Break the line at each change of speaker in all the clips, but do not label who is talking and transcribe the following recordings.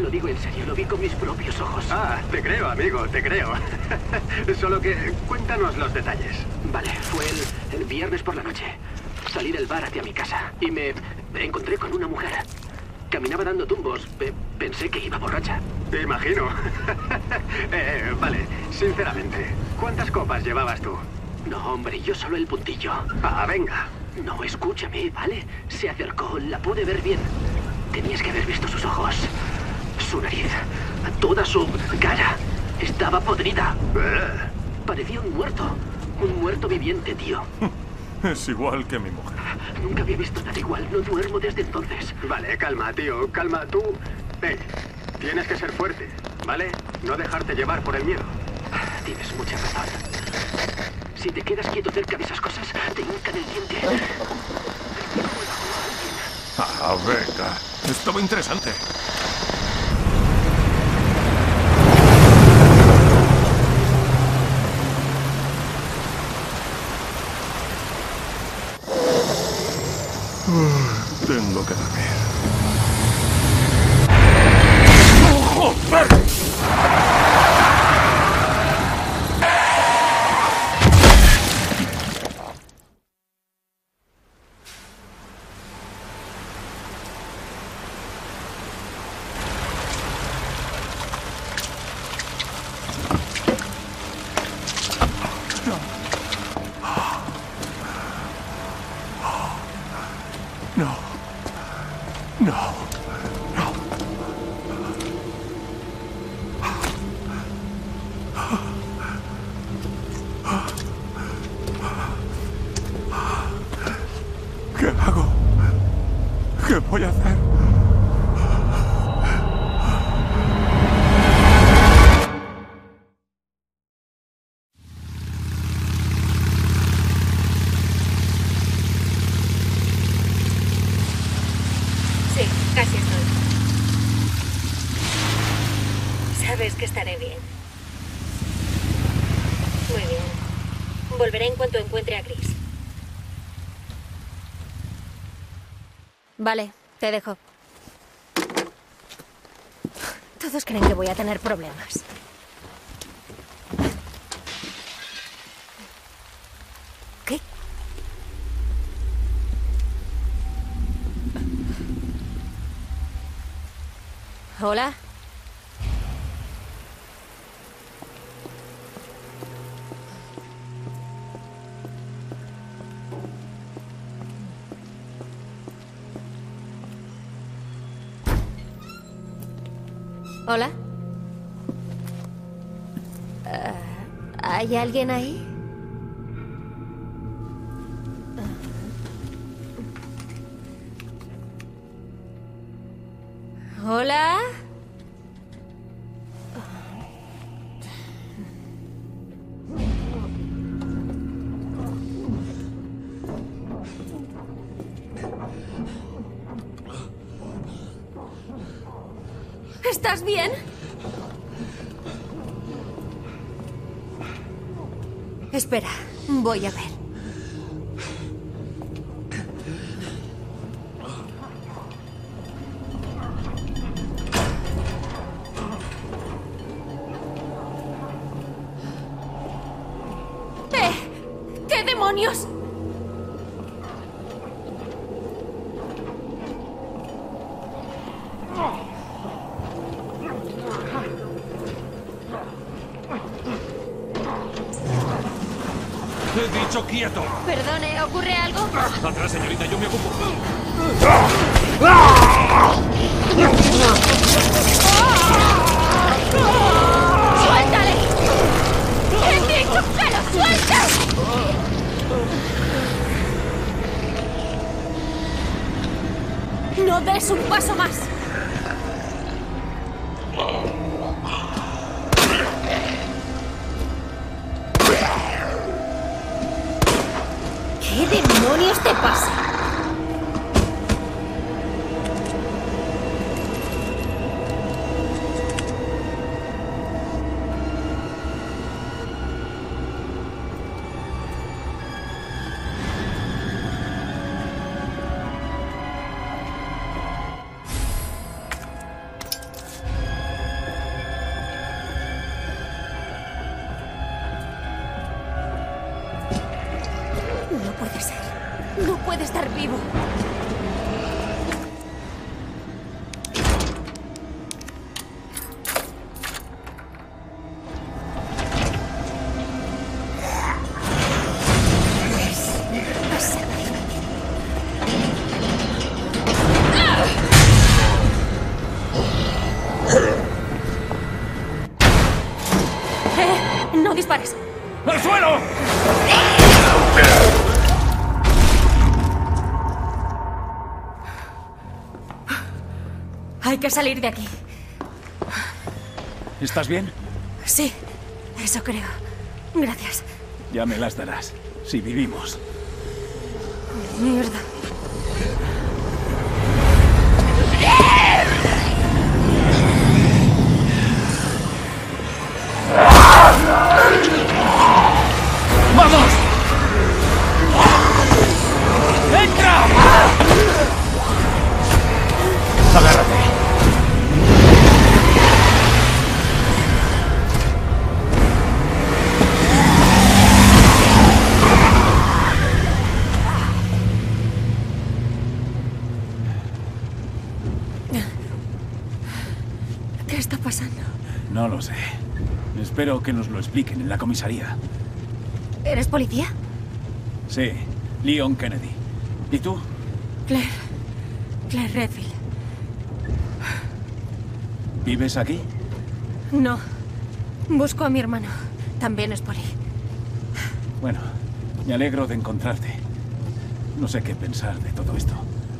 Lo digo en serio, lo vi con mis propios ojos.
Ah, te creo, amigo, te creo. Solo que cuéntanos los detalles.
Vale, fue el viernes por la noche. Salí del bar hacia mi casa y me encontré con una mujer. Caminaba dando tumbos. Pensé que iba borracha.
Te imagino. Vale, sinceramente, ¿cuántas copas llevabas tú?
No, hombre, yo solo el puntillo.
Ah, venga.
No, escúchame, ¿vale? Se acercó, la pude ver bien. Tenías que haber visto sus ojos. Su nariz. Toda su cara. Estaba podrida. Parecía un muerto. Un muerto viviente, tío.
Es igual que mi mujer.
Nunca había visto nada igual. No duermo desde entonces.
Vale, calma, tío, calma. Tú... Hey, tienes que ser fuerte, ¿vale? No dejarte llevar por el miedo.
Tienes mucha razón. Si te quedas quieto cerca de esas cosas, te hincan el diente.
Ah, venga. Estaba interesante. Tengo que dormir. ¡Oh, joder! No. No. No. ¿Qué hago? ¿Qué voy a hacer?
Sí, casi estoy. Sabes que estaré bien. Muy bien. Volveré en cuanto encuentre a Chris.
Vale, te dejo. Todos creen que voy a tener problemas. ¿Qué? ¿Hola? ¿Hola? ¿Hay alguien ahí? ¿Hola? ¿Estás bien? Espera, voy a ver. ¿Qué demonios?
He dicho quieto.
Perdone, ¿ocurre algo?
Atrás, señorita, yo me ocupo.
¡Suéltale! ¡He dicho que lo sueltes! No des un paso más. ¿Qué demonios te pasa? puede estar vivo. No dispares.
¡Al suelo!
Hay que salir de aquí.
¿Estás bien?
Sí, eso creo. Gracias.
Ya me las darás, si vivimos.
Mierda.
¡Vamos! ¡Entra! Agárrate.
¿Qué está pasando?
No lo sé. Espero que nos lo expliquen en la comisaría.
¿Eres policía?
Sí, Leon Kennedy. ¿Y tú?
Claire. Claire Redfield.
¿Vives aquí?
No. Busco a mi hermano. También es poli.
Bueno, me alegro de encontrarte. No sé qué pensar de todo esto.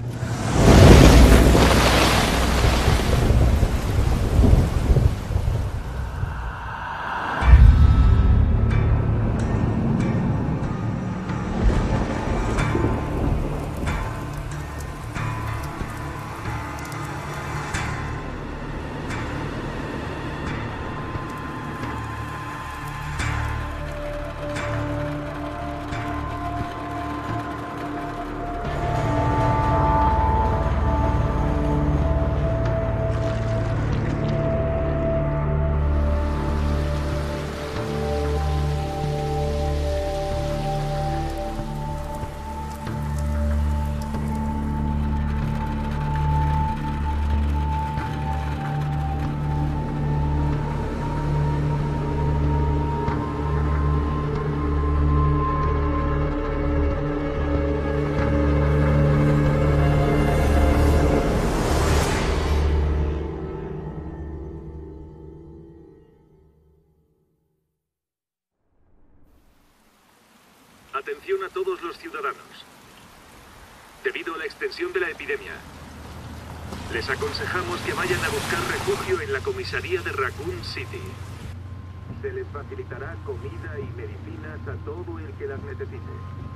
Atención a todos los ciudadanos. Debido a la extensión de la epidemia, les aconsejamos que vayan a buscar refugio en la comisaría de Raccoon City. Se les facilitará comida y medicinas a todo el que las necesite.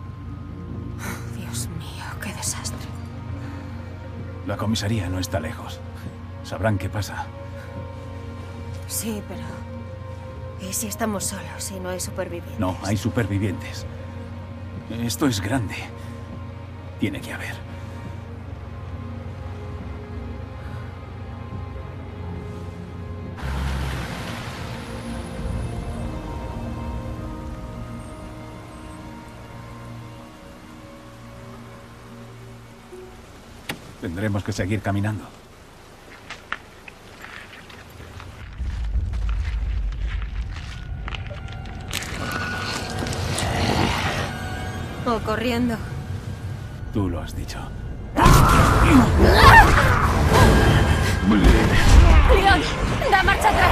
Dios mío, qué desastre.
La comisaría no está lejos. Sabrán qué pasa.
Sí, pero... ¿y si estamos solos y no hay supervivientes?
No, hay supervivientes. Esto es grande. Tiene que haber. Tendremos que seguir caminando.
O corriendo.
Tú lo has dicho.
¡Leon! ¡Da marcha atrás!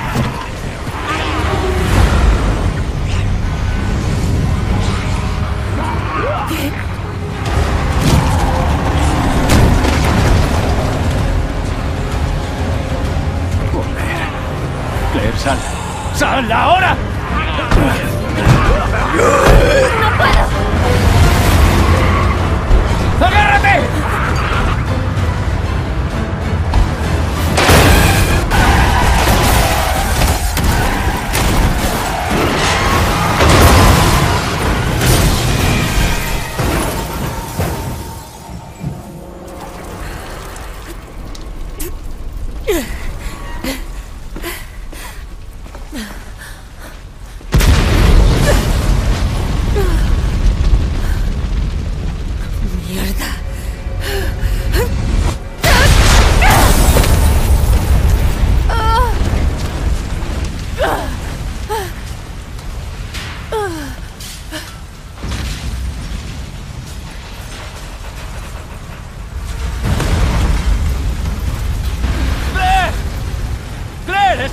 ¿Qué?
Joder. Claire, sal. ¡Sal ahora!
¡No puedo!
¡Agárrate!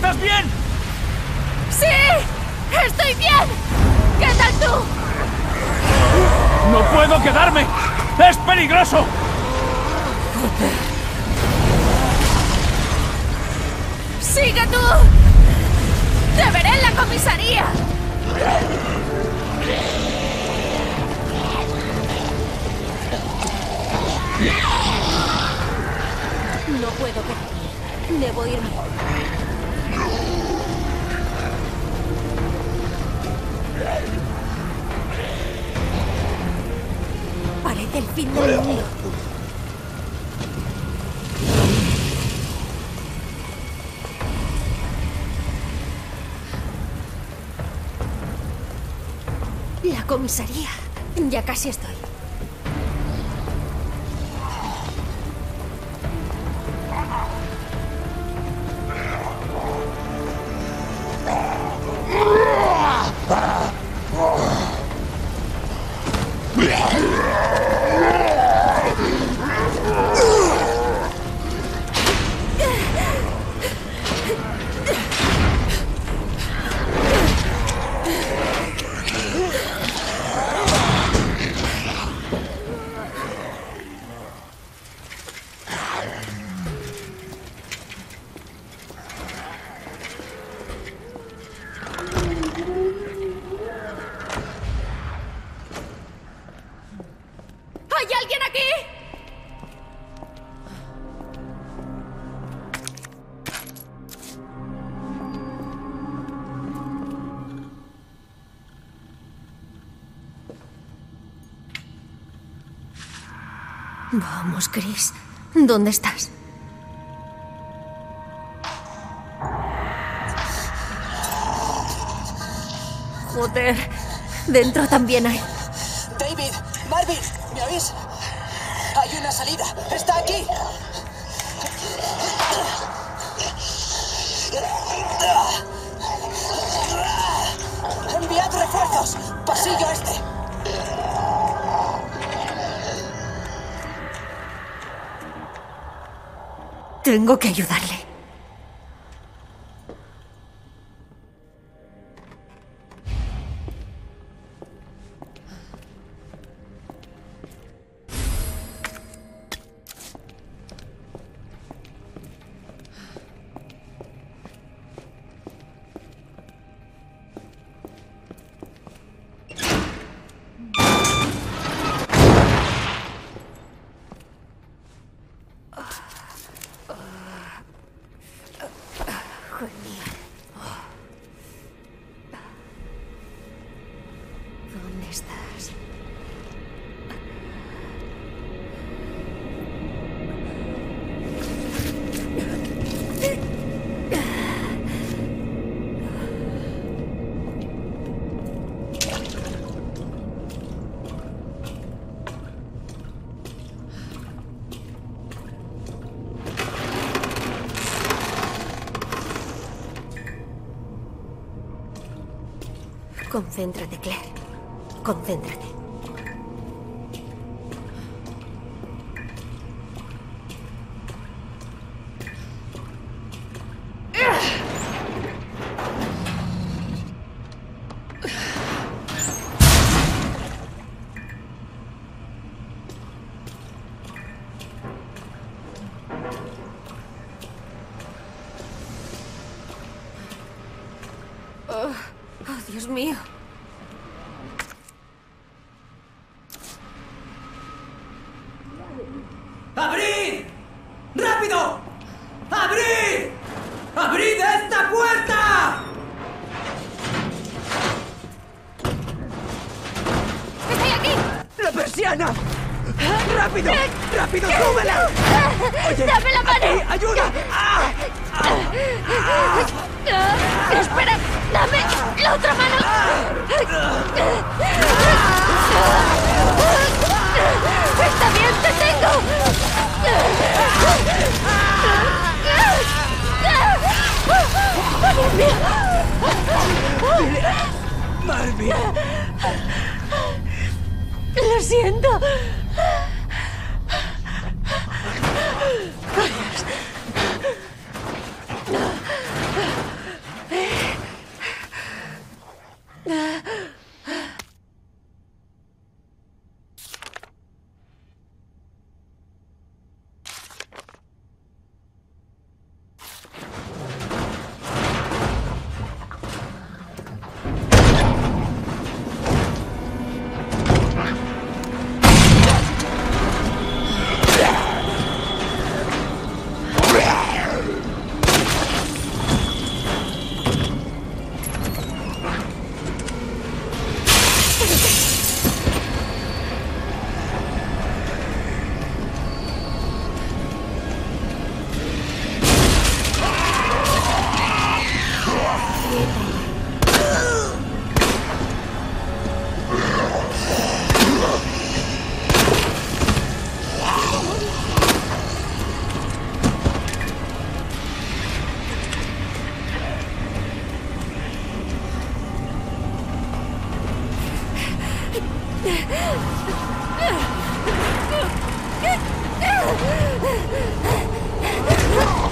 ¿Estás bien?
¡Sí! ¡Estoy bien! ¿Qué tal tú?
¡No puedo quedarme! ¡Es peligroso!
¡Sigue tú! ¡Te veré en la comisaría! No puedo quedarme. Debo irme. Parece el fin del mundo. La comisaría. Ya casi estoy. ¿Hay alguien aquí? Vamos, Chris. ¿Dónde estás? Joder. Dentro también hay.
David, Marvin, ¿me oís? Hay una salida. ¡Está aquí! ¡Enviad refuerzos! ¡Pasillo este!
Tengo que ayudarle. Genial. ¿Dónde estás? Concéntrate, Claire. Concéntrate. Oh, Dios mío.
¡Abrid! ¡Rápido! ¡Abrid! ¡Abrid esta puerta!
¡Estoy aquí!
¡La persiana! ¡Rápido! ¡Rápido, súbela! Oye,
¡Dame la mano!
aquí, ¡ayuda! ¡Ah!
¡Espera! ¡Dame la otra mano! ¡Está bien, te tengo! ¡Oh, Dios mío!
¡Marvin!
Lo siento.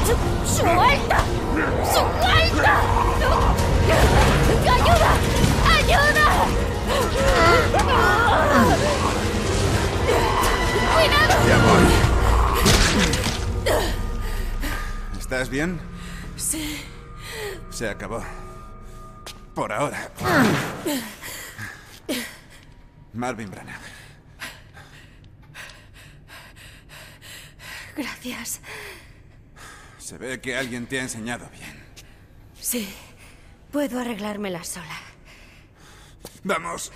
¡Suelta! ¡Suelta! ¡Ayuda! ¡Ayuda! ¡Cuidado!
Ya voy. ¿Estás bien?
Sí.
Se acabó. Por ahora. Marvin Branagh.
Gracias.
Se ve que alguien te ha enseñado bien.
Sí. Puedo arreglármela sola.
¡Vamos!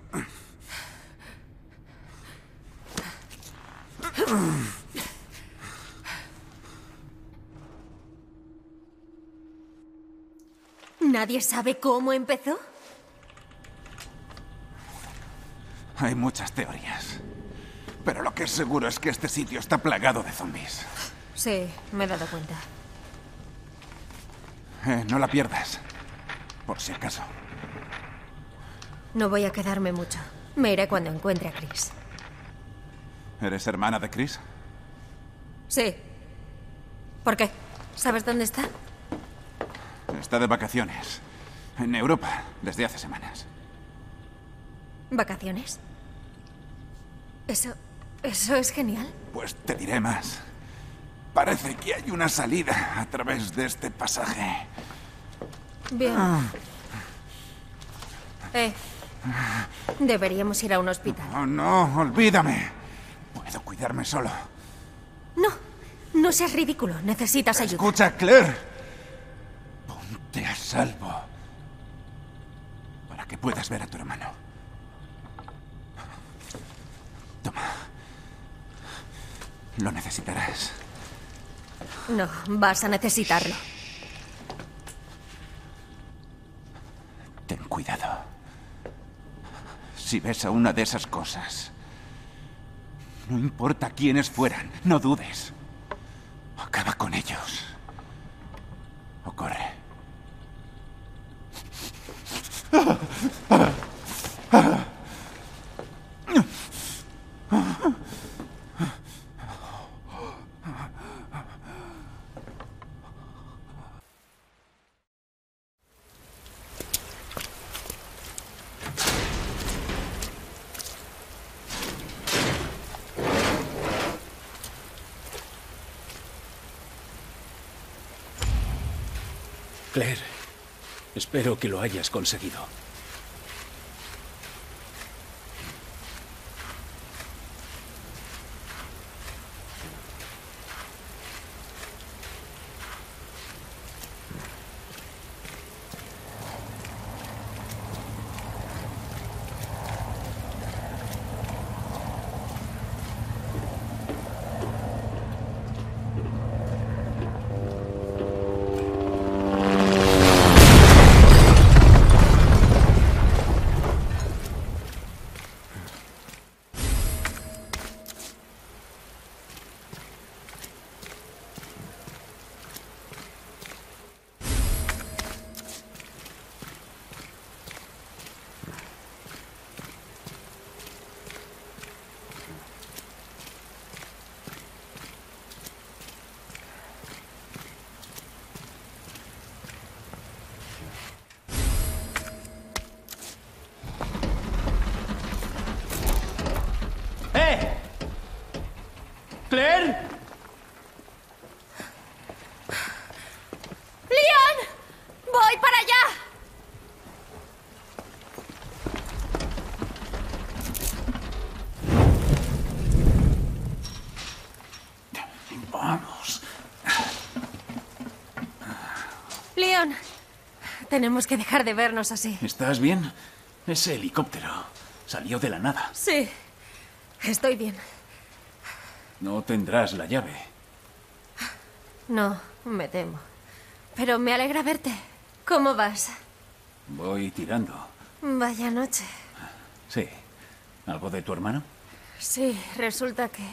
¿Nadie sabe cómo empezó?
Hay muchas teorías. Pero lo que es seguro es que este sitio está plagado de zombies.
Sí, me he dado cuenta.
No la pierdas. Por si acaso.
No voy a quedarme mucho. Me iré cuando encuentre a Chris.
¿Eres hermana de Chris?
Sí. ¿Por qué? ¿Sabes dónde está?
Está de vacaciones. En Europa, desde hace semanas.
¿Vacaciones? Eso es genial.
Pues te diré más. Parece que hay una salida a través de este pasaje.
Bien. Deberíamos ir a un hospital.
Oh, no, olvídame. Puedo cuidarme solo.
No, no seas ridículo. Necesitas ayuda.
Escucha, Claire. Ponte a salvo. Para que puedas ver a tu hermano. Toma. Lo necesitarás.
No, vas a necesitarlo.
Ten cuidado. Si ves a una de esas cosas, no importa quiénes fueran, no dudes. Acaba con ellos. O corre.
Claire, espero que lo hayas conseguido.
¡Claire!
¡Leon! ¡Voy para allá!
Vamos.
Leon, tenemos que dejar de vernos así.
¿Estás bien? Ese helicóptero salió de la nada.
Sí, estoy bien.
No tendrás la llave.
No, me temo. Pero me alegra verte. ¿Cómo vas?
Voy tirando.
Vaya noche.
Sí. ¿Algo de tu hermano?
Sí, resulta que...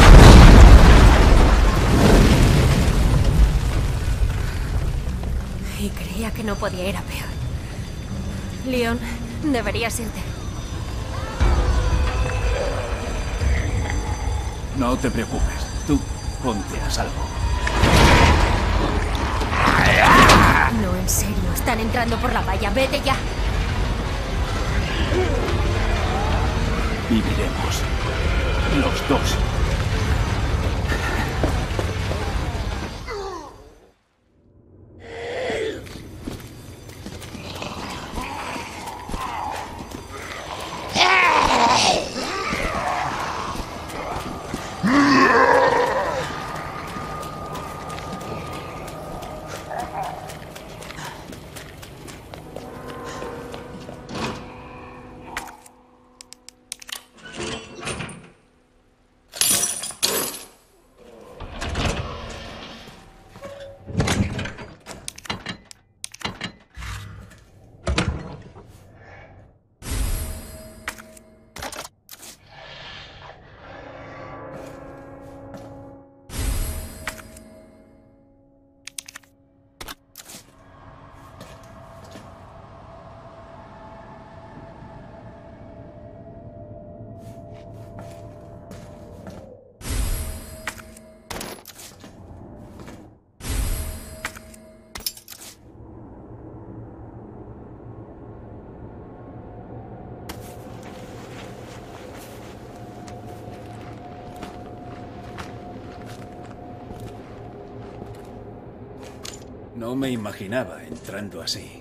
Y creía que no podía ir a peor. Leon, deberías irte.
No te preocupes. Tú ponte a salvo.
No, en serio, están entrando por la valla. Vete ya.
Viviremos. Los dos. No me imaginaba entrando así.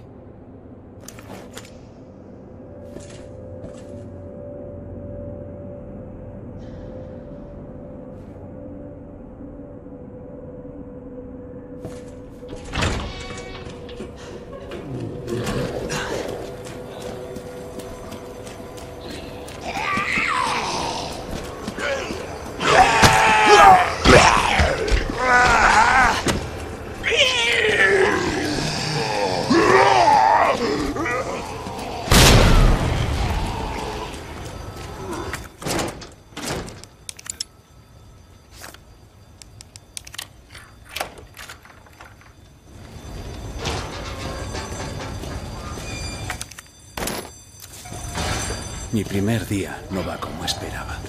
Mi primer día no va como esperaba.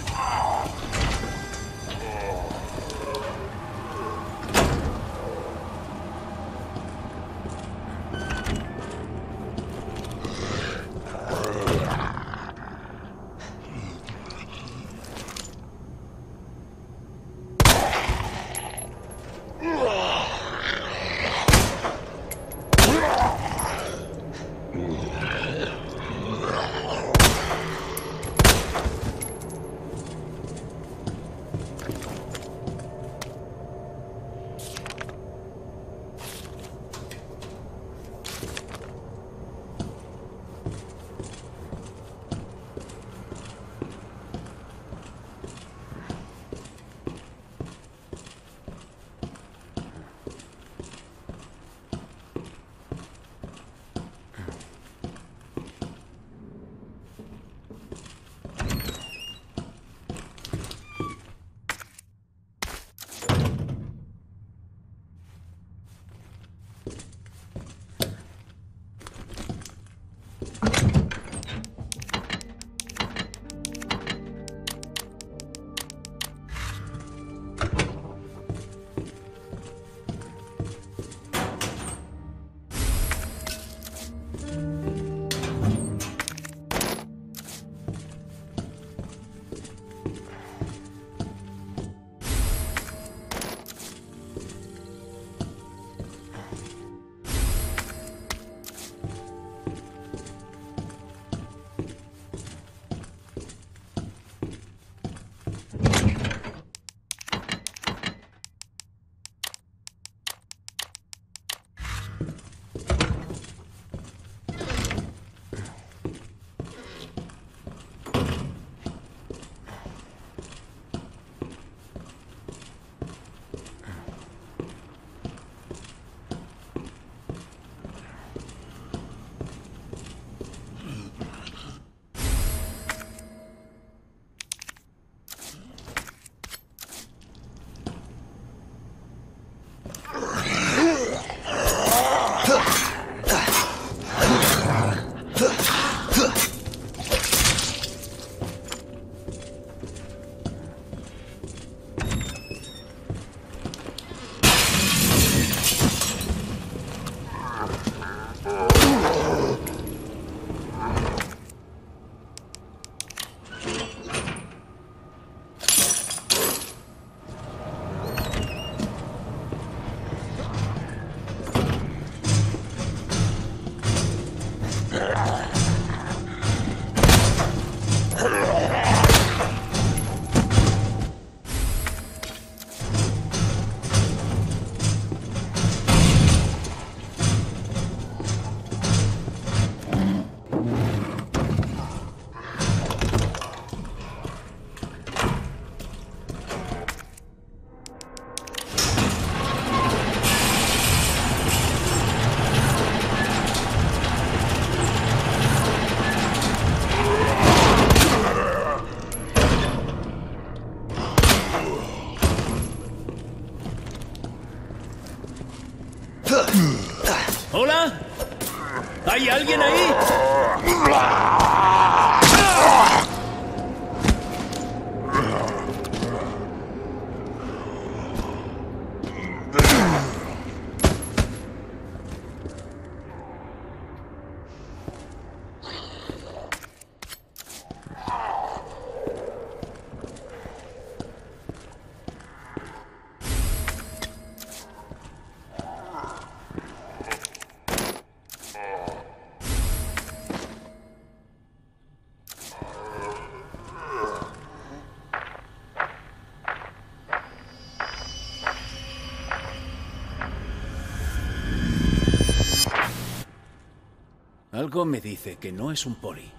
¿Hola? ¿Hay alguien ahí? Algo me dice que no es un poli.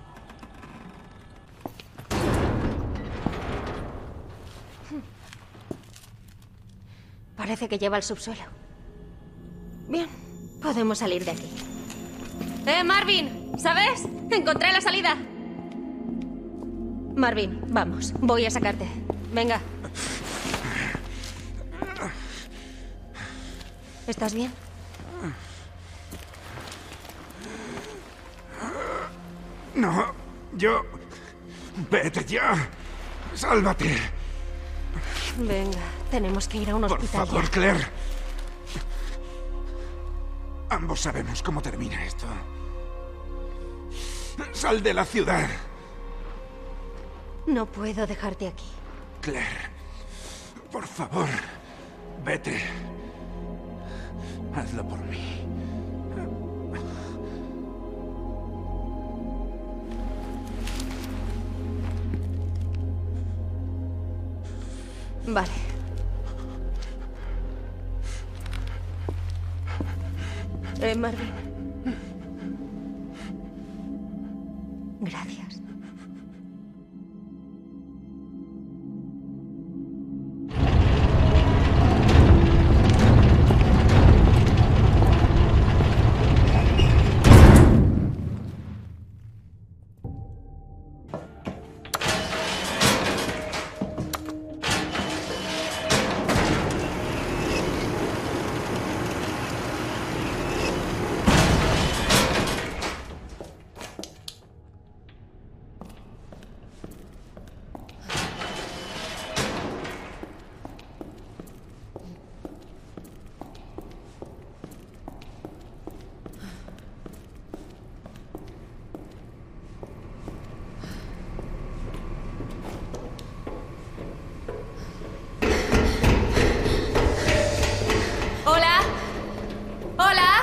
Parece que lleva al subsuelo. Bien, podemos salir de aquí. Marvin! ¿Sabes? Encontré la salida. Marvin, vamos. Voy a sacarte. Venga. ¿Estás bien?
No, yo... Vete ya. Sálvate.
Venga, tenemos que ir a un hospital.
Por favor,
ya.
Claire. Ambos sabemos cómo termina esto. Sal de la ciudad.
No puedo dejarte aquí.
Claire, por favor, vete. Hazlo por mí.
Vale. Marvin. Gracias. Hola. Hola.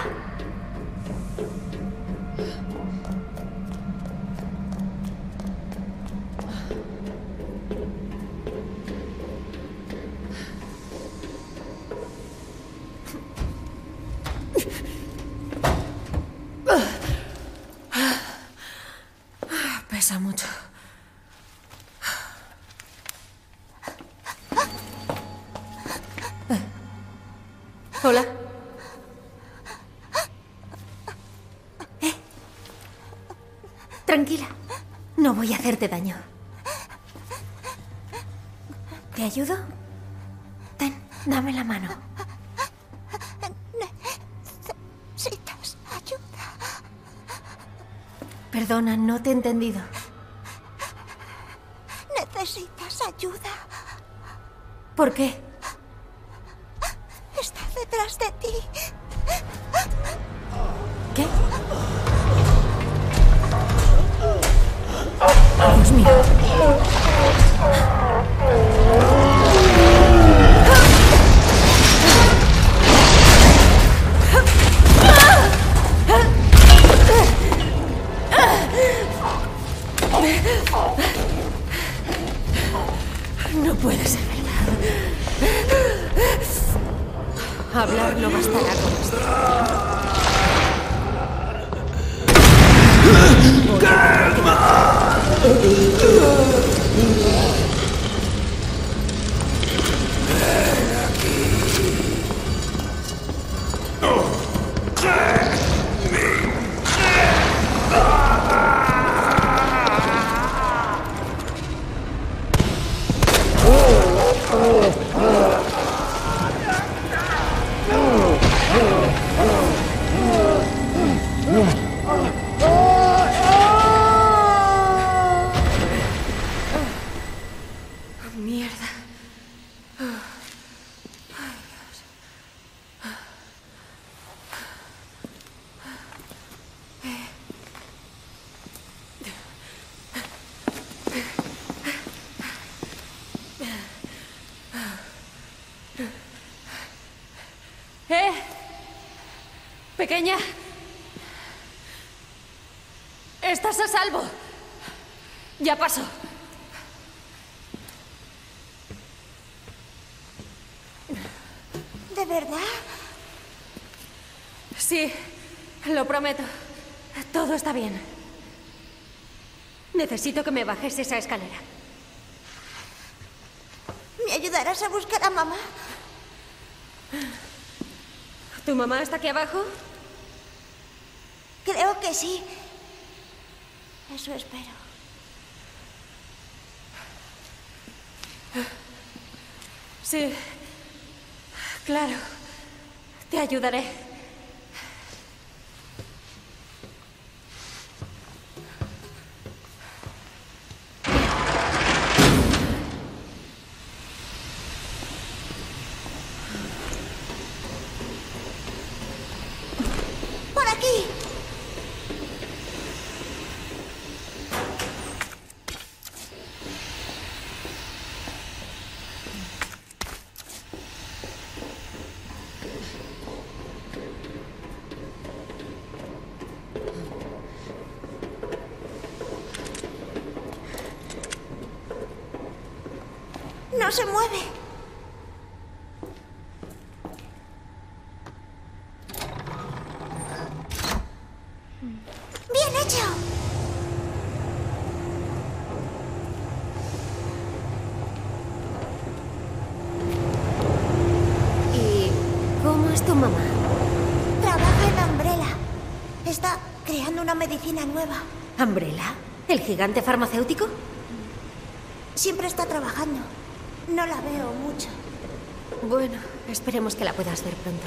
Pesa mucho. Hola. Tranquila. No voy a hacerte daño. ¿Te ayudo? Ten, dame la mano.
Necesitas ayuda.
Perdona, no te he entendido.
Necesitas ayuda.
¿Por qué?
Está detrás de ti.
¿Qué? Dios mío. No puede ser verdad. Hablar no bastará con esto. Pequeña. Estás a salvo. Ya pasó.
¿De verdad?
Sí, lo prometo. Todo está bien. Necesito que me bajes esa escalera.
¿Me ayudarás a buscar a mamá?
¿Tu mamá está aquí abajo?
Creo que sí. Eso espero.
Sí. Claro. Te ayudaré.
¡Por aquí! No se mueve. ¡Bien hecho!
¿Y cómo es tu mamá?
Trabaja en Umbrella. Está creando una medicina nueva.
¿Umbrella? ¿El gigante farmacéutico?
Siempre está trabajando. No la veo mucho.
Bueno, esperemos que la puedas ver pronto.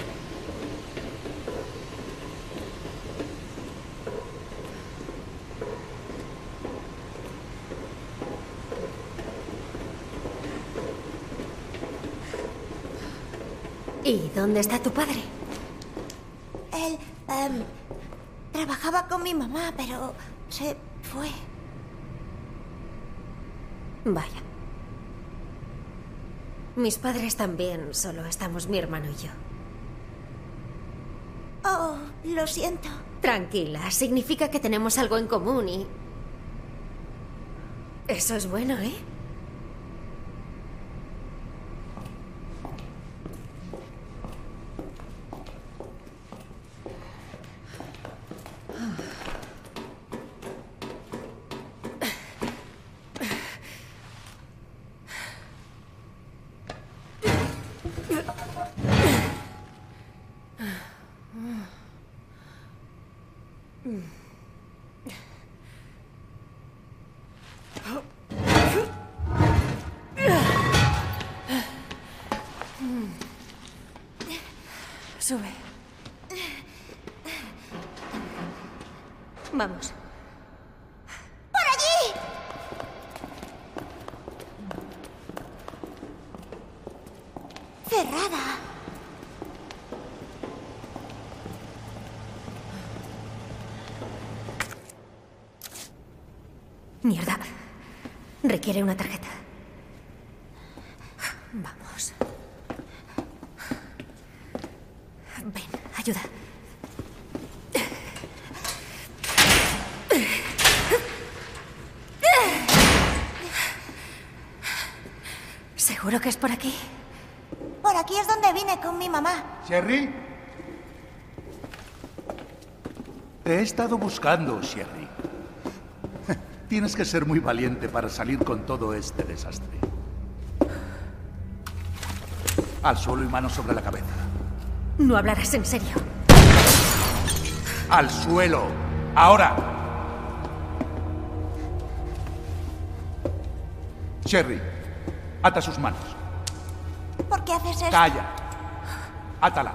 ¿Y dónde está tu padre?
Él trabajaba con mi mamá, pero se fue.
Vaya. Mis padres también, solo estamos mi hermano y yo.
Oh, lo siento.
Tranquila, significa que tenemos algo en común y... Eso es bueno, ¿eh? Sube. Vamos.
¡Por allí! Cerrada.
Mierda. Requiere una tarjeta. Vamos. Ven, ayuda. ¿Seguro que es por aquí?
Por aquí es donde vine con mi mamá.
¿Sherry? Te he estado buscando, Sherry. Tienes que ser muy valiente para salir con todo este desastre. Al suelo y manos sobre la cabeza.
No hablarás en serio.
¡Al suelo! ¡Ahora! Sherry, ata sus manos.
¿Por qué haces esto?
¡Calla! Átala.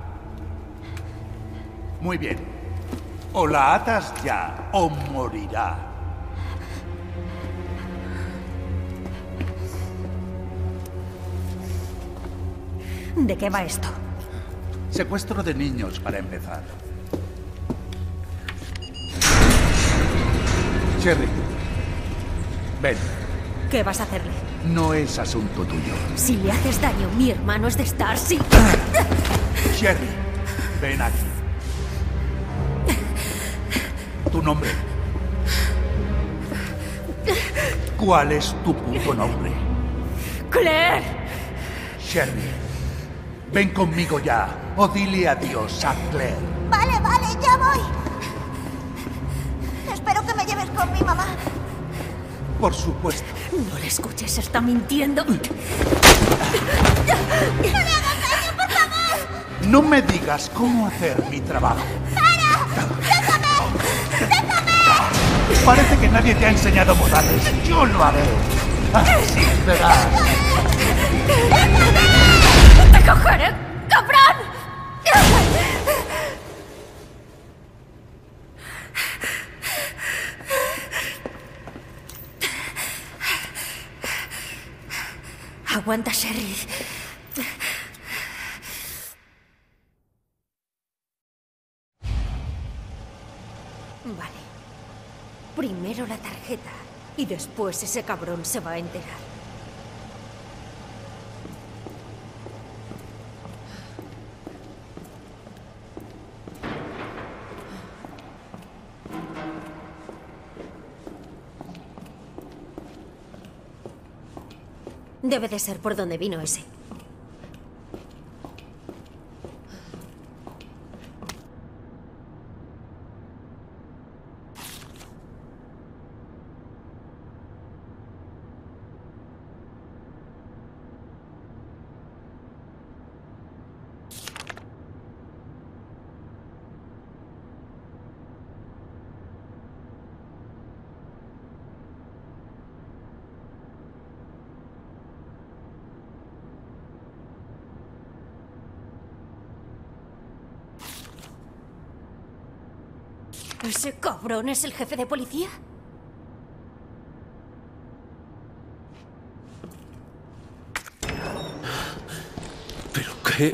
Muy bien. O la atas ya, o morirá.
¿De qué va esto?
Secuestro de niños, para empezar. Sherry, ven.
¿Qué vas a hacerle?
no es asunto tuyo.
Si le haces daño, mi hermano es de Starsea.
Sherry, ven aquí. ¿Tu nombre? ¿Cuál es tu puto nombre?
¡Claire!
Sherry, ven conmigo ya, o dile adiós a Claire.
Vale, ya voy. Espero que me lleves con mi mamá.
Por supuesto.
No le escuches, está mintiendo.
¡No le hagas daño, por favor!
No me digas cómo hacer mi trabajo.
¡Para! ¡Déjame!
Parece que nadie te ha enseñado modales. Yo lo haré. Así verás.
¡Te cogeré, cabrón! Aguanta, Sherry. Vale. Primero la tarjeta y después ese cabrón se va a enterar. Debe de ser por donde vino ese. ¿Ese cabrón es el jefe de policía?
¿Pero qué?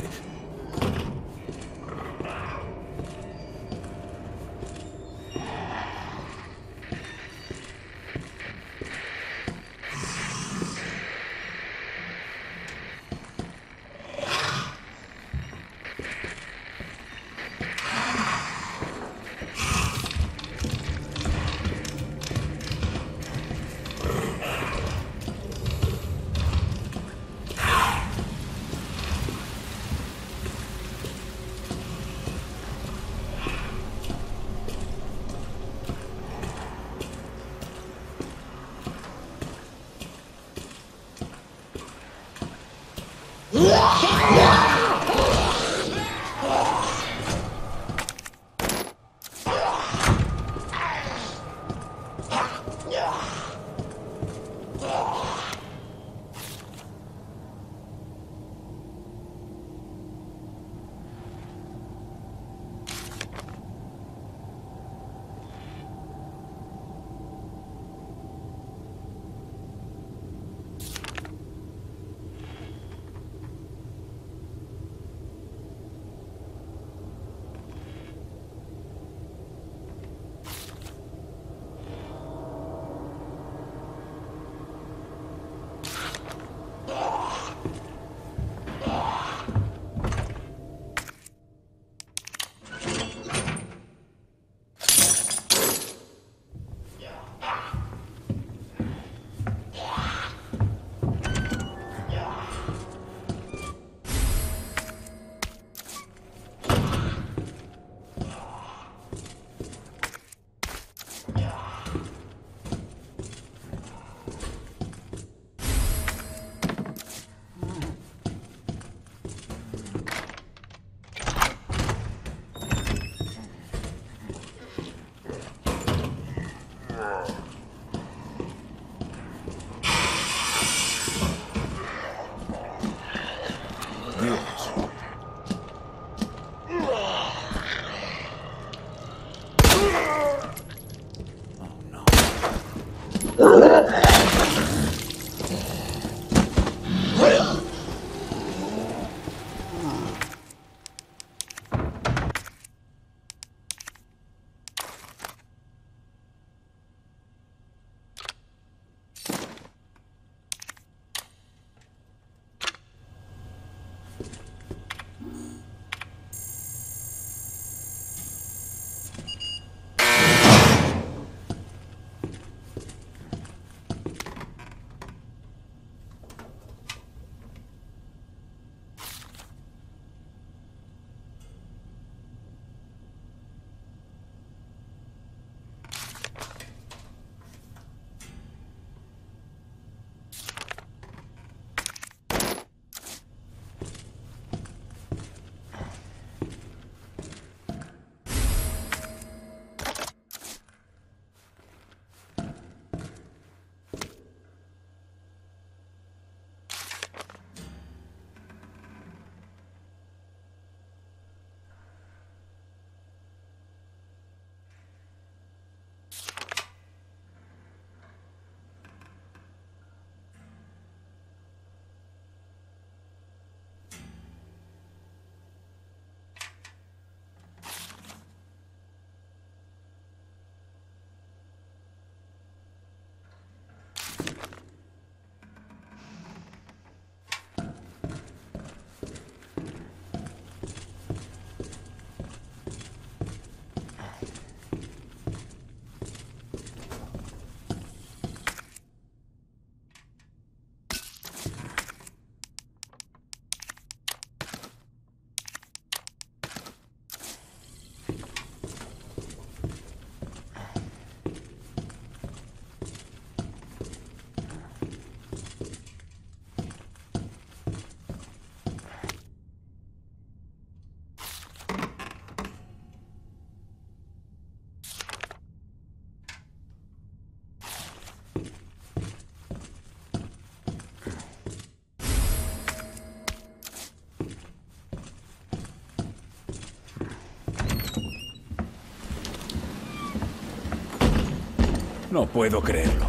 No puedo creerlo.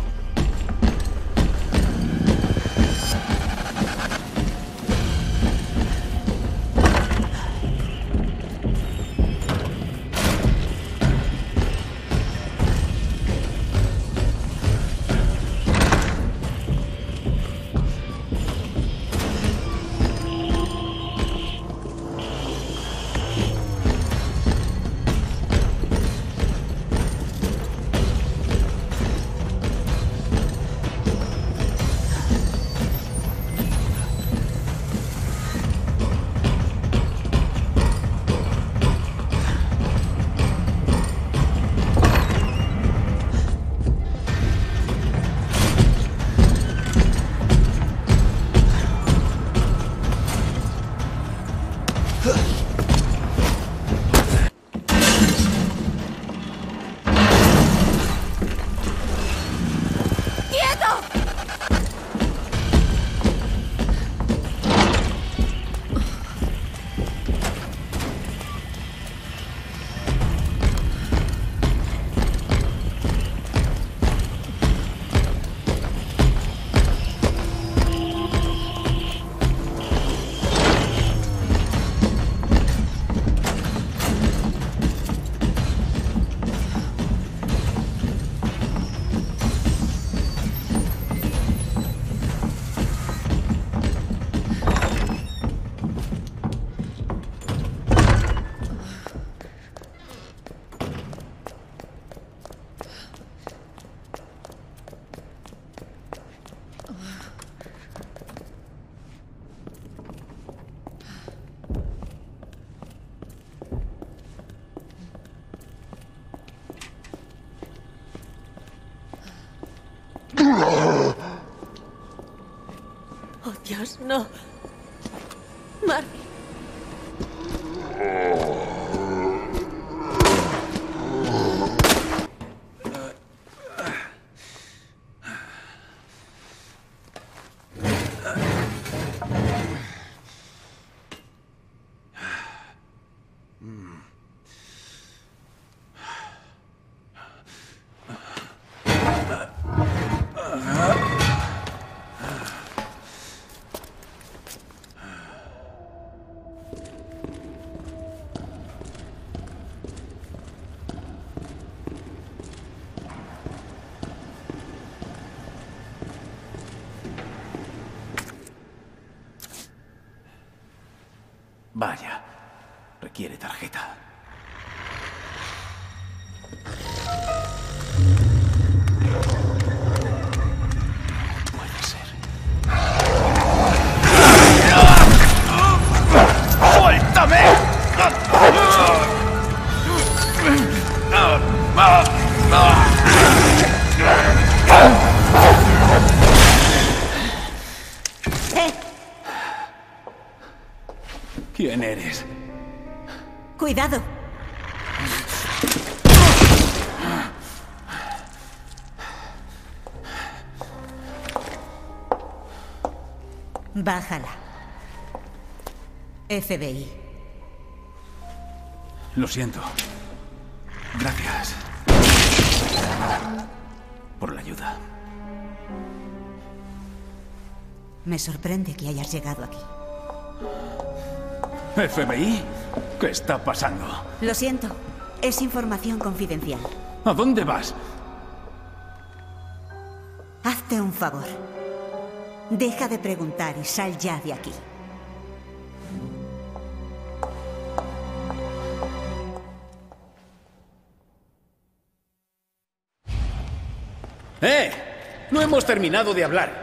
Oh, Dios, no. Marvin.
Vaya. Requiere tarjeta. Puede ser. ¡Suéltame! ¿Quién eres?
Cuidado. Bájala. FBI.
Lo siento. Gracias. Por la ayuda.
Me sorprende que hayas llegado aquí.
¿FBI? ¿Qué está pasando?
Lo siento. Es información confidencial.
¿A dónde vas?
Hazte un favor. Deja de preguntar y sal ya de aquí.
No hemos terminado de hablar.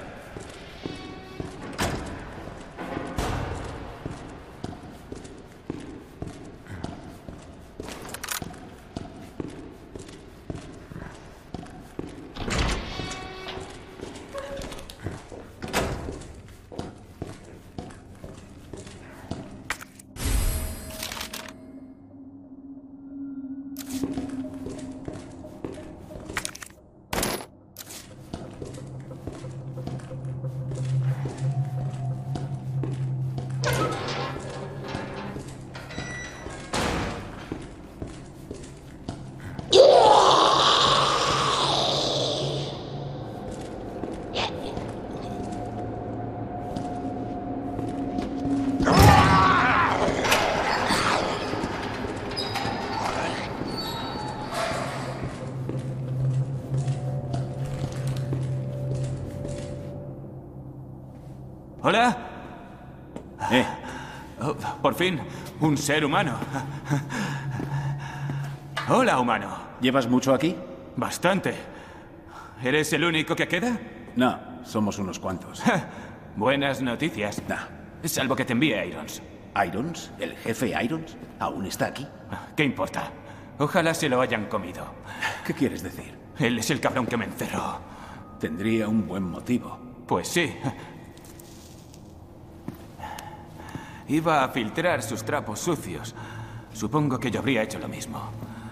¿Hola? Oh, por fin, un ser humano. Hola, humano.
¿Llevas mucho aquí?
Bastante. ¿Eres el único que queda?
No, somos unos cuantos.
Buenas noticias. Salvo que te envíe Irons.
¿Irons? ¿El jefe Irons? ¿Aún está aquí?
¿Qué importa? Ojalá se lo hayan comido.
¿Qué quieres decir?
Él es el cabrón que me encerró.
Tendría un buen motivo.
Pues sí. Iba a filtrar sus trapos sucios. Supongo que yo habría hecho lo mismo.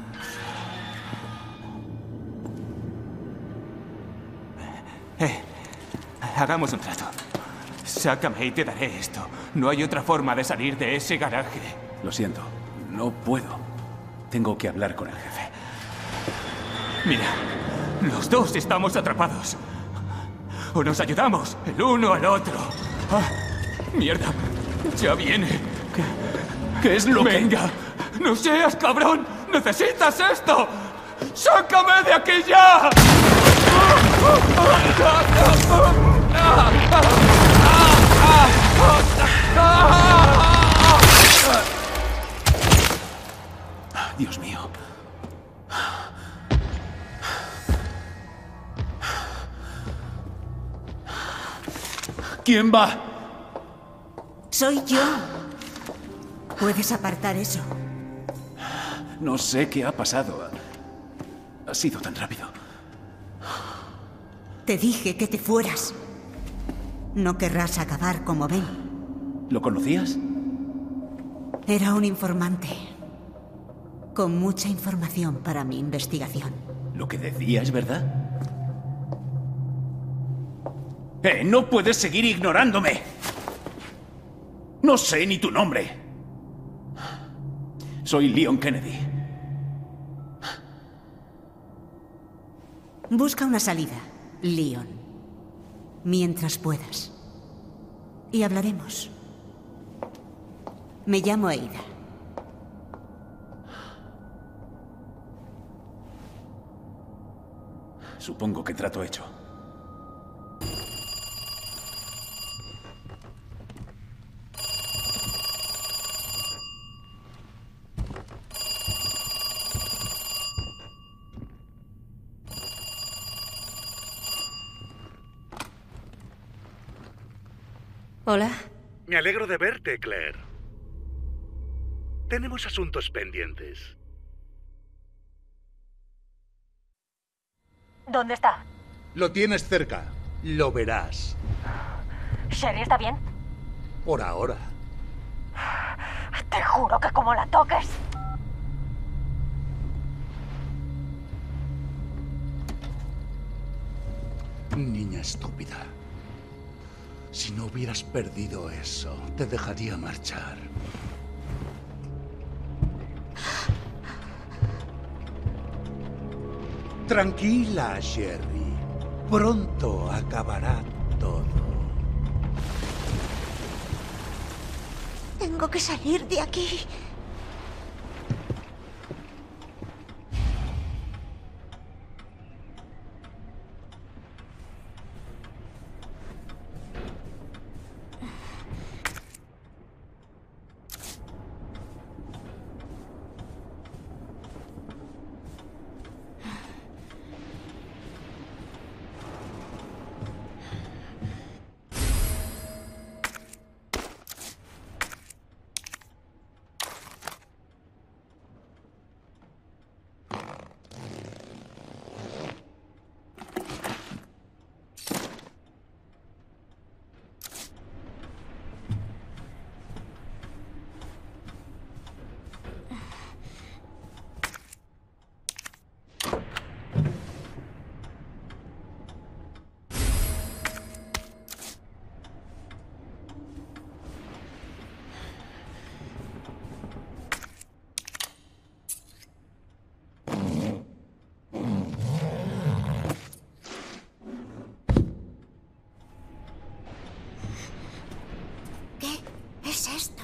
Hagamos un trato. Sácame y te daré esto. No hay otra forma de salir de ese garaje.
Lo siento, no puedo. Tengo que hablar con el jefe.
Mira, los dos estamos atrapados. O nos ayudamos el uno al otro. ¡Ah! ¡Mierda! ¡Ya viene!
¿Qué es lo que...?
¡Venga! ¡No seas cabrón! ¡Necesitas esto! ¡Sácame de aquí ya!
Dios mío. ¿Quién va?
Soy yo. ¿Puedes apartar eso?
No sé qué ha pasado. Ha sido tan rápido.
Te dije que te fueras. No querrás acabar como Ben.
¿Lo conocías?
Era un informante. Con mucha información para mi investigación.
¿Lo que decía es verdad? ¡No puedes seguir ignorándome! No sé ni tu nombre. Soy Leon Kennedy.
Busca una salida, Leon. Mientras puedas. Y hablaremos. Me llamo Ada.
Supongo que trato hecho.
Hola.
Me alegro de verte, Claire. Tenemos asuntos pendientes.
¿Dónde está?
Lo tienes cerca. Lo verás.
¿Sherry está bien?
Por ahora.
Te juro que como la toques...
Niña estúpida. Si no hubieras perdido eso, te dejaría marchar. Tranquila, Sherry. Pronto acabará todo.
Tengo que salir de aquí. ¿Qué es esto?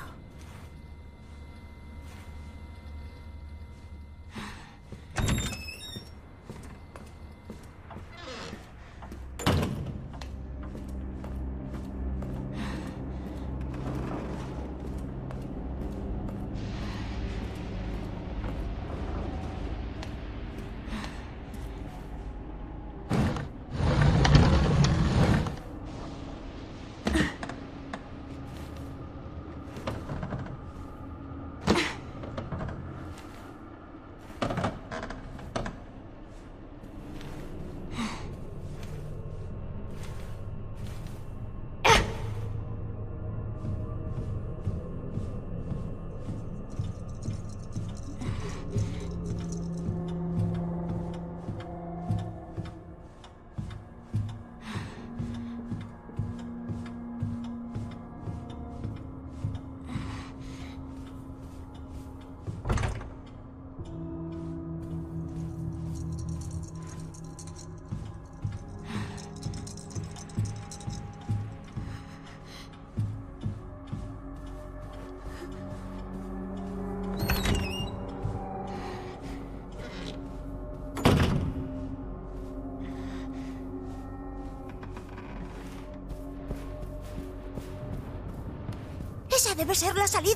Esa debe ser la salida.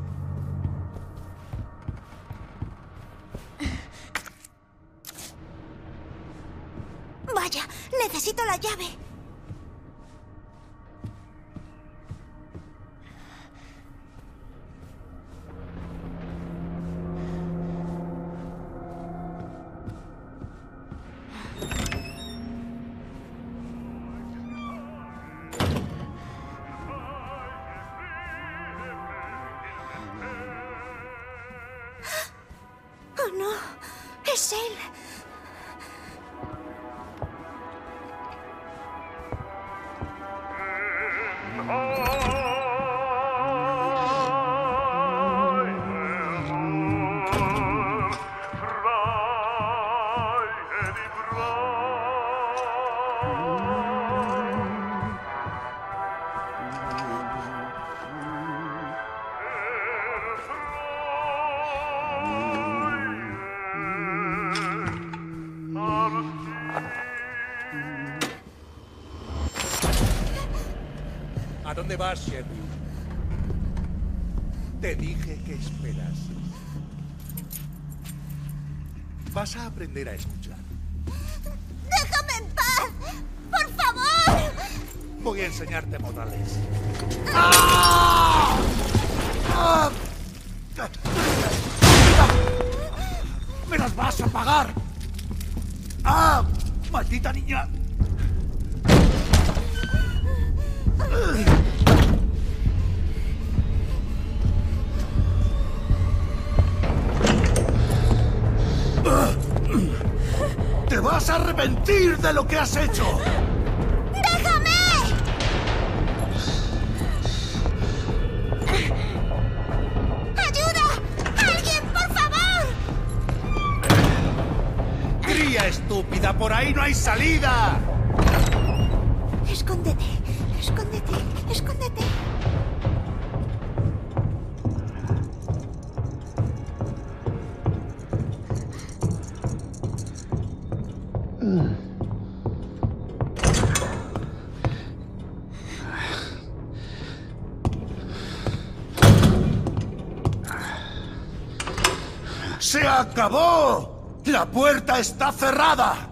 Vaya, necesito la llave. Oh, no. Es él.
¿A dónde vas, Sherry? Te dije que esperases. Vas a aprender a escuchar.
¡Déjame en paz! ¡Por favor!
Voy a enseñarte modales. ¡Ah! ¡Ah! ¡Me las vas a pagar! ¡Ah! ¡Maldita niña! ¡Te vas a arrepentir de lo que has hecho!
¡Déjame! ¡Ayuda! ¡Alguien, por favor!
¡Cría estúpida! ¡Por ahí no hay salida!
Escóndete, escóndete, escóndete.
¡Se acabó! ¡La puerta está cerrada!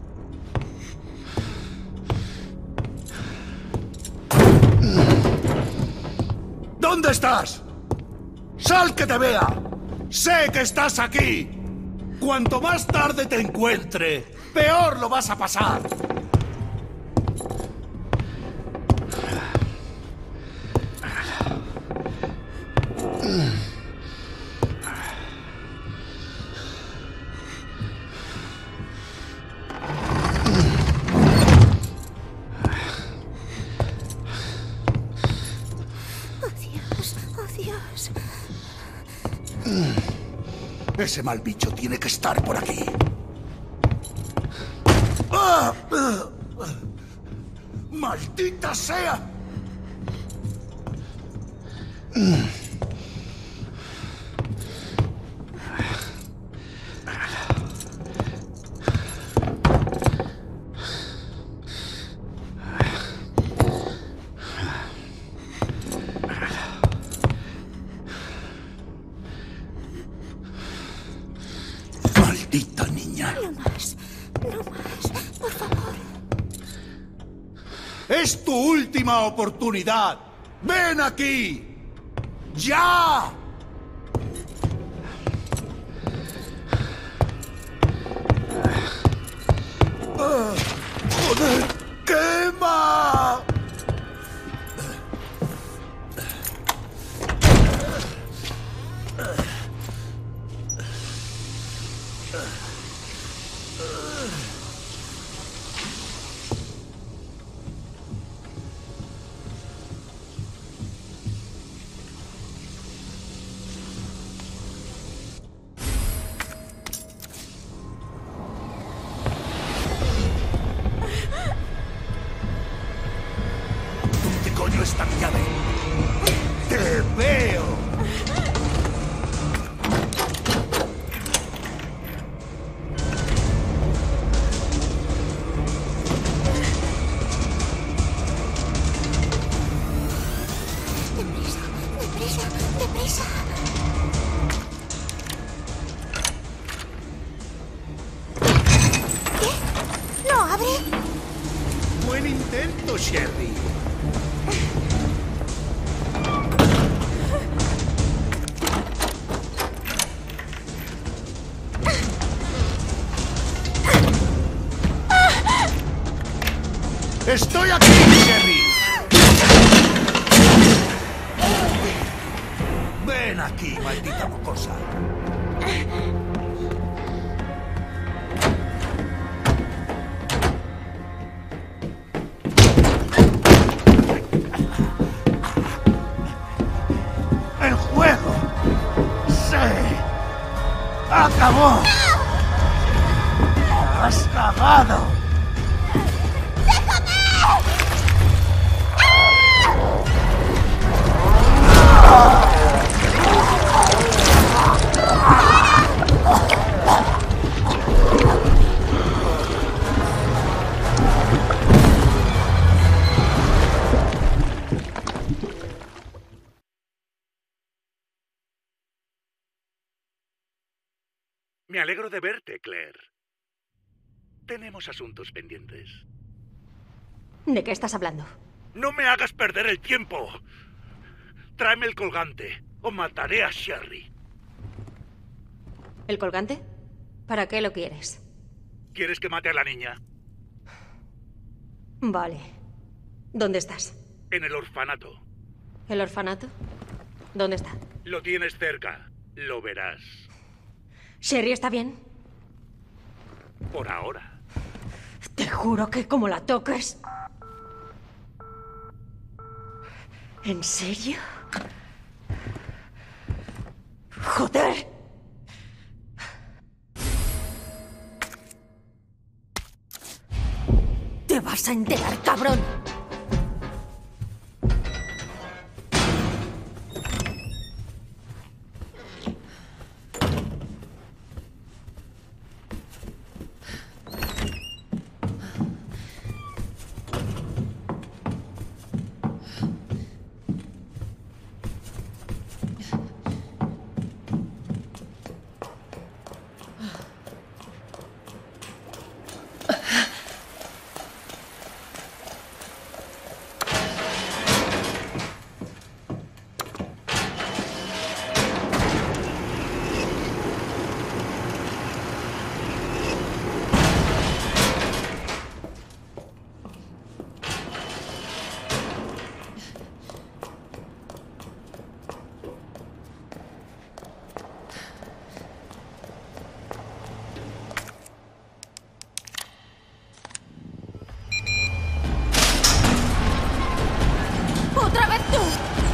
¿Dónde estás? ¡Sal que te vea! ¡Sé que estás aquí! Cuanto más tarde te encuentre, peor lo vas a pasar. Ese mal bicho tiene que estar por aquí. ¡Ah! ¡Maldita sea! Maldita niña.
No más, por favor.
¡Es tu última oportunidad! ¡Ven aquí! ¡Ya! ¡Joder! ¡Quema! ¿Dónde coño está mi llave? ¡Te veo!
Deprisa, deprisa, deprisa. ¿Qué? ¿No abre?
Buen intento, Sherry. ¡Estoy aquí, Sherry! Ven aquí, maldita mocosa. ¡El juego se acabó! ¡Has cagado!
Me alegro de verte, Claire. Tenemos asuntos pendientes.
¿De qué estás hablando?
No me hagas perder el tiempo. Tráeme el colgante o mataré a Sherry.
¿El colgante? ¿Para qué lo quieres?
¿Quieres que mate a la niña?
Vale. ¿Dónde estás?
En el orfanato.
¿El orfanato? ¿Dónde está?
Lo tienes cerca. Lo verás.
¿Sherry está bien?
Por ahora.
Te juro que como la toques... ¿En serio? ¡Joder! ¡Te vas a enterar, cabrón! ¡Otra vez tú!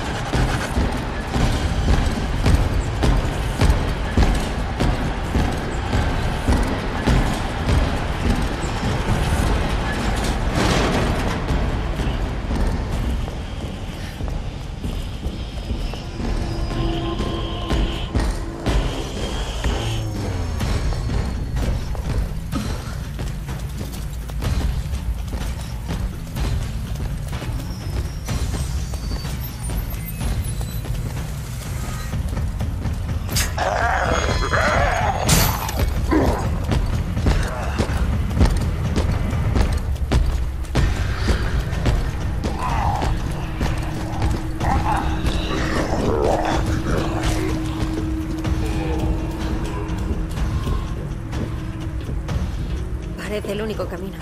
Parece el único camino.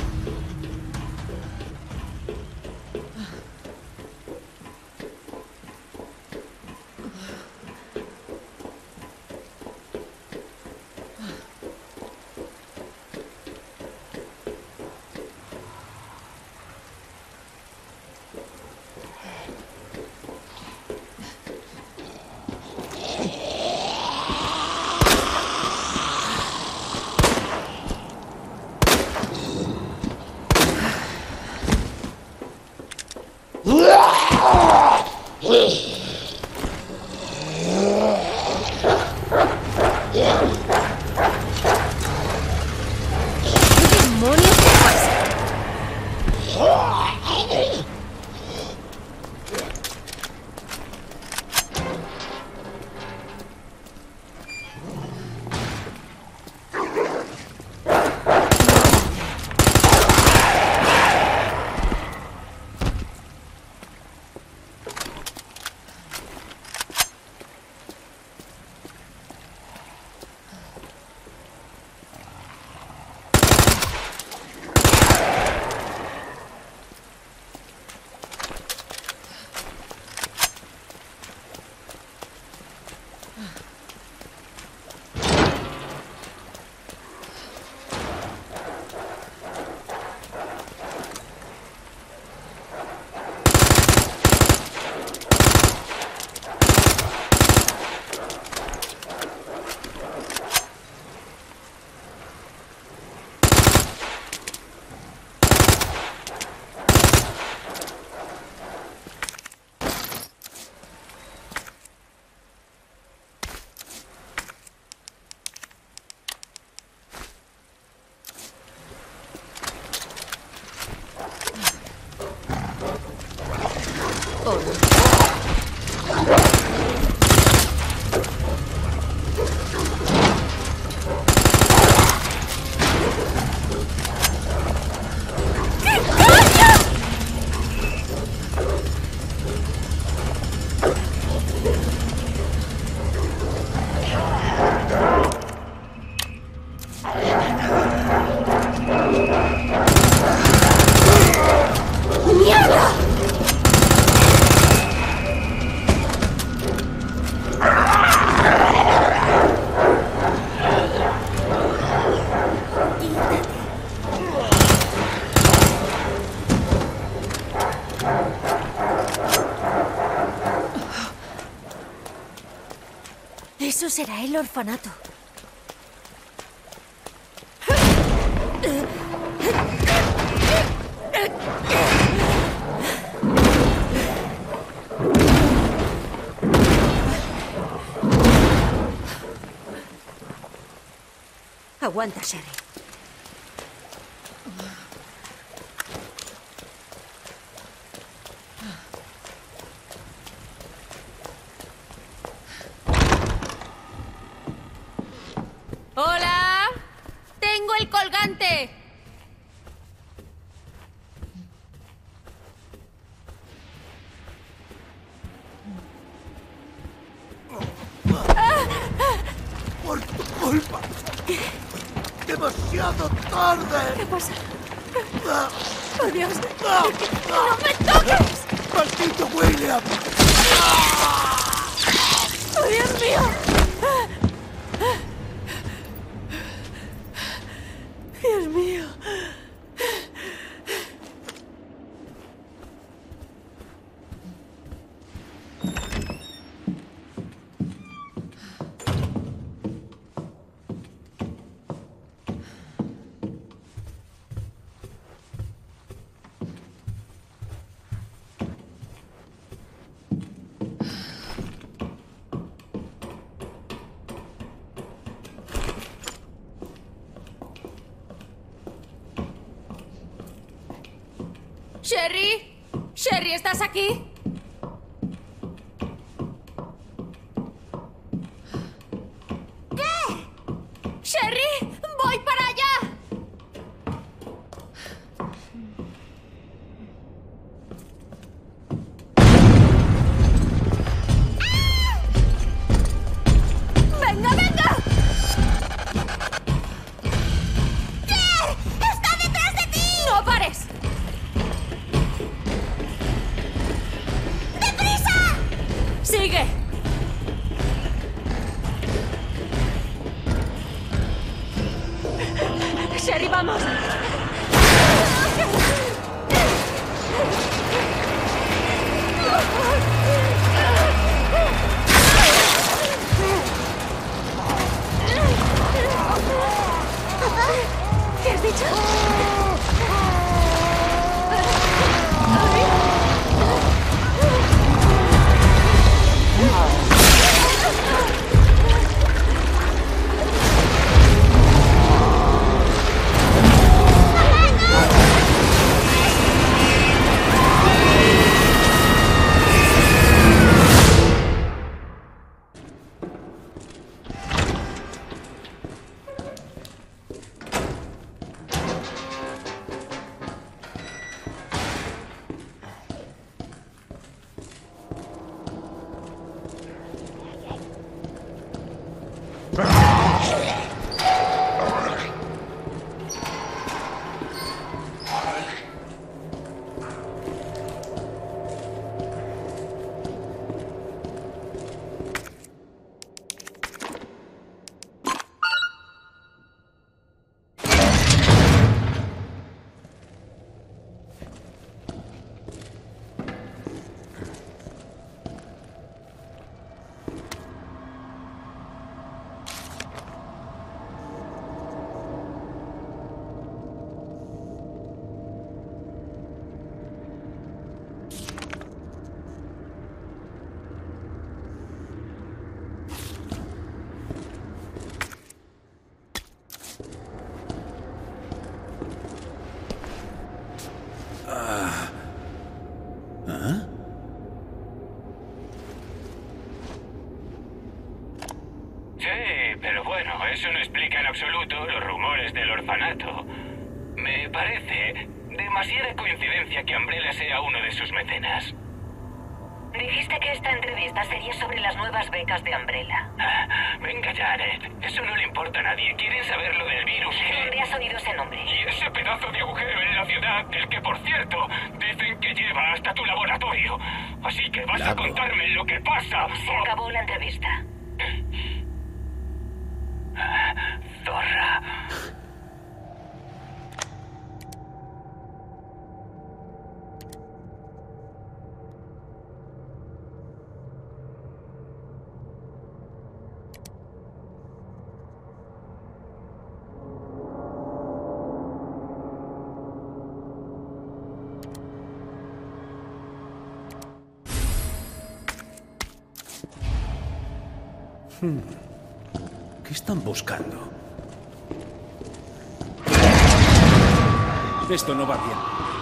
Eso será el orfanato. Aguanta, Sherry. ¡Hola! ¡Tengo el colgante!
¡Por tu culpa! ¡Demasiado tarde!
¿Qué pasa?
¡Oh,
Dios! ¡No me toques!
¡Maldito William!
¡Oh, Dios mío! Dios mío. ¿Sherry? ¿Sherry, estás aquí? ¿Qué? ¡Sherry! ¡Voy para allá! ¡Venga, venga! ¿Qué? ¡Está detrás de ti! ¡No pares! ¡Sigue! Sherry, vamos. ¿Qué has dicho?
Eso no explica en absoluto los rumores del orfanato. Me parece demasiada coincidencia que Umbrella sea uno de sus mecenas.
Dijiste que esta entrevista sería sobre las nuevas becas de Umbrella.
Venga ya, Ned. Eso no le importa a nadie. Quieren saber lo del virus.
¿Dónde has oído ese nombre?
Y ese pedazo de agujero en la ciudad, del que, por cierto, dicen que lleva hasta tu laboratorio. Así que vas a contarme lo que pasa.
Se acabó la entrevista.
Zorra.
¿Qué están buscando? Esto no va bien.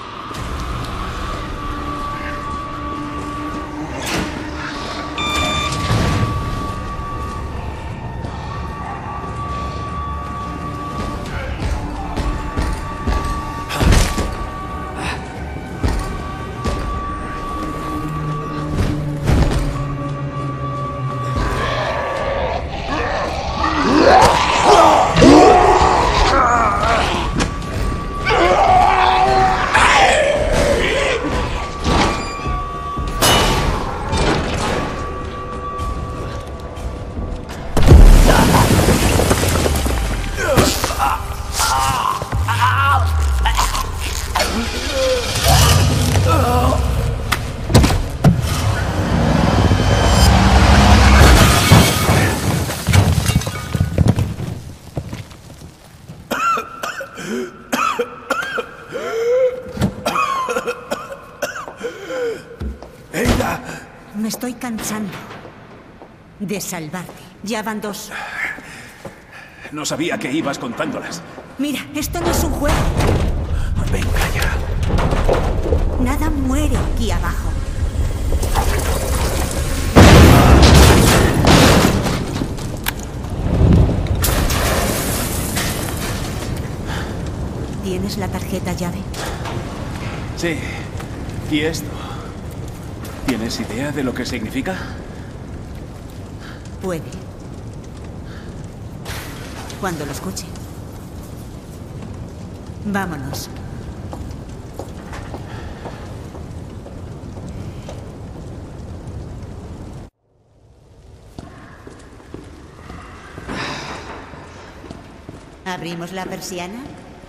Me estoy cansando de salvarte. Ya van 2.
No sabía que ibas contándolas.
Mira, esto no es un juego.
Venga ya.
Nada muere aquí abajo. ¿Tienes la tarjeta llave?
Sí. ¿Y esto? ¿Tienes idea de lo que significa?
Puede. Cuando lo escuche. Vámonos. ¿Abrimos la persiana?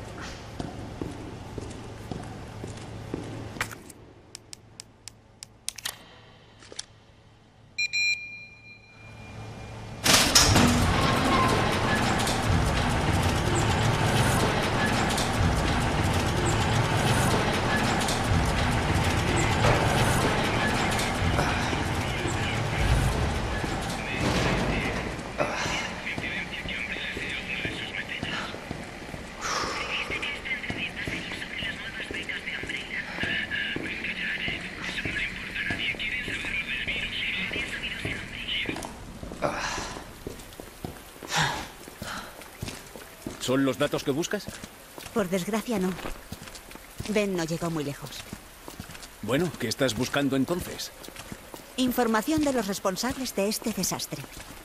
¿Son los datos que buscas?
Por desgracia, no. Ben no llegó muy lejos.
Bueno, ¿qué estás buscando entonces?
Información de los responsables de este desastre.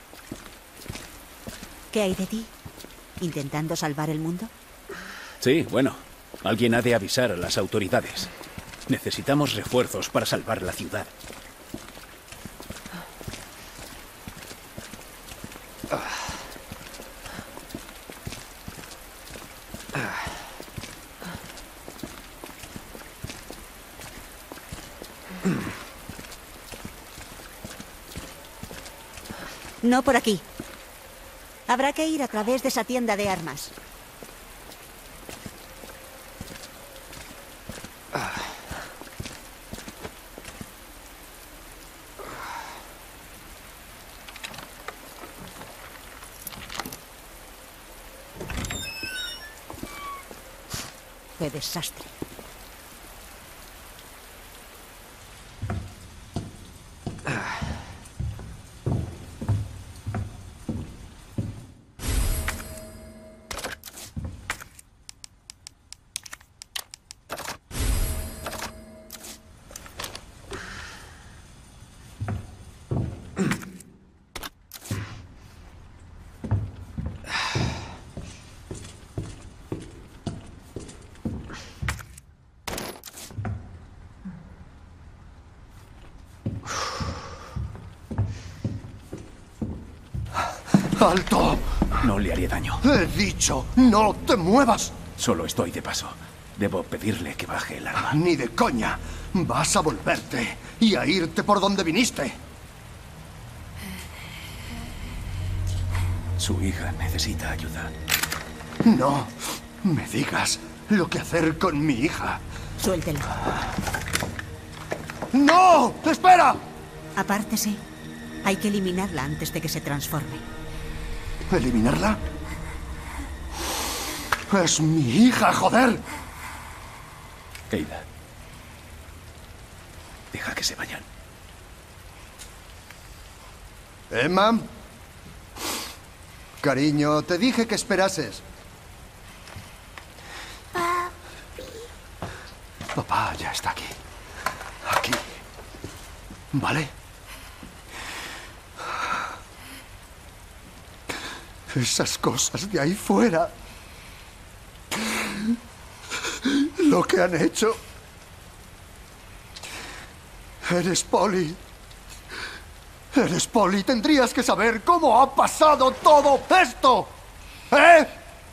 ¿Qué hay de ti? ¿Intentando salvar el mundo?
Sí, bueno. Alguien ha de avisar a las autoridades. Necesitamos refuerzos para salvar la ciudad.
No por aquí. Habrá que ir a través de esa tienda de armas. ¡Qué desastre!
¡Alto!
No le haré daño.
He dicho, no te muevas.
Solo estoy de paso. Debo pedirle que baje el arma.
Ni de coña. Vas a volverte y a irte por donde viniste.
Su hija necesita ayuda.
No me digas lo que hacer con mi hija.
Suéltelo.
¡No! ¡Espera!
Apártese. Hay que eliminarla antes de que se transforme.
¿Eliminarla? ¡Es mi hija, joder!
Ada. Deja que se vayan.
Emma. Cariño, te dije que esperases.
Papá ya está aquí. Aquí. ¿Vale? Esas cosas de ahí fuera. Lo que han hecho. Eres Polly. Eres Polly. Tendrías que saber cómo ha pasado todo esto. ¿Eh?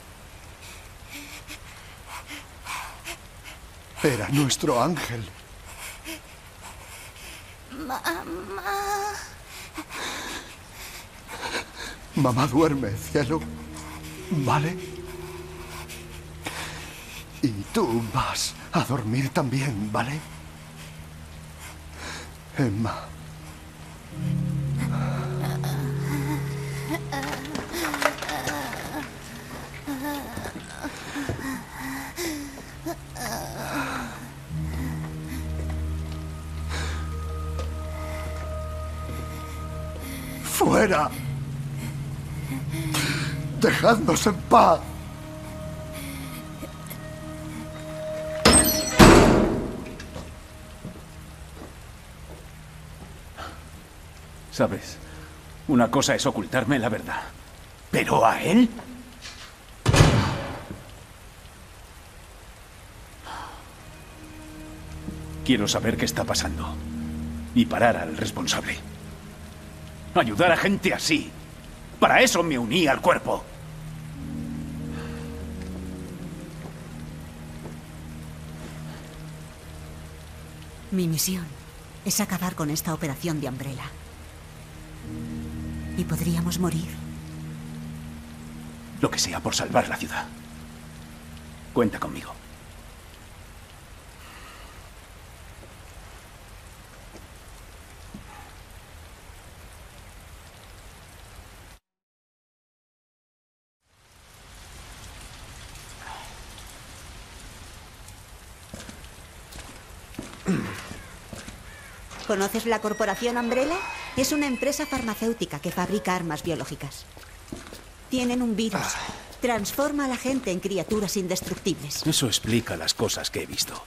Era nuestro ángel.
Mamá.
Mamá duerme, cielo. ¿Vale? Y tú vas a dormir también, ¿vale? Emma. ¡Fuera! ¡Dejadnos en paz!
¿Sabes? Una cosa es ocultarme la verdad. ¿Pero a él? Quiero saber qué está pasando. Y parar al responsable. Ayudar a gente así. Para eso me uní al cuerpo.
Mi misión es acabar con esta operación de Umbrella. Y podríamos morir.
Lo que sea por salvar la ciudad. Cuenta conmigo.
¿Conoces la corporación Umbrella? Es una empresa farmacéutica que fabrica armas biológicas. Tienen un virus. Transforma a la gente en criaturas indestructibles.
Eso explica las cosas que he visto.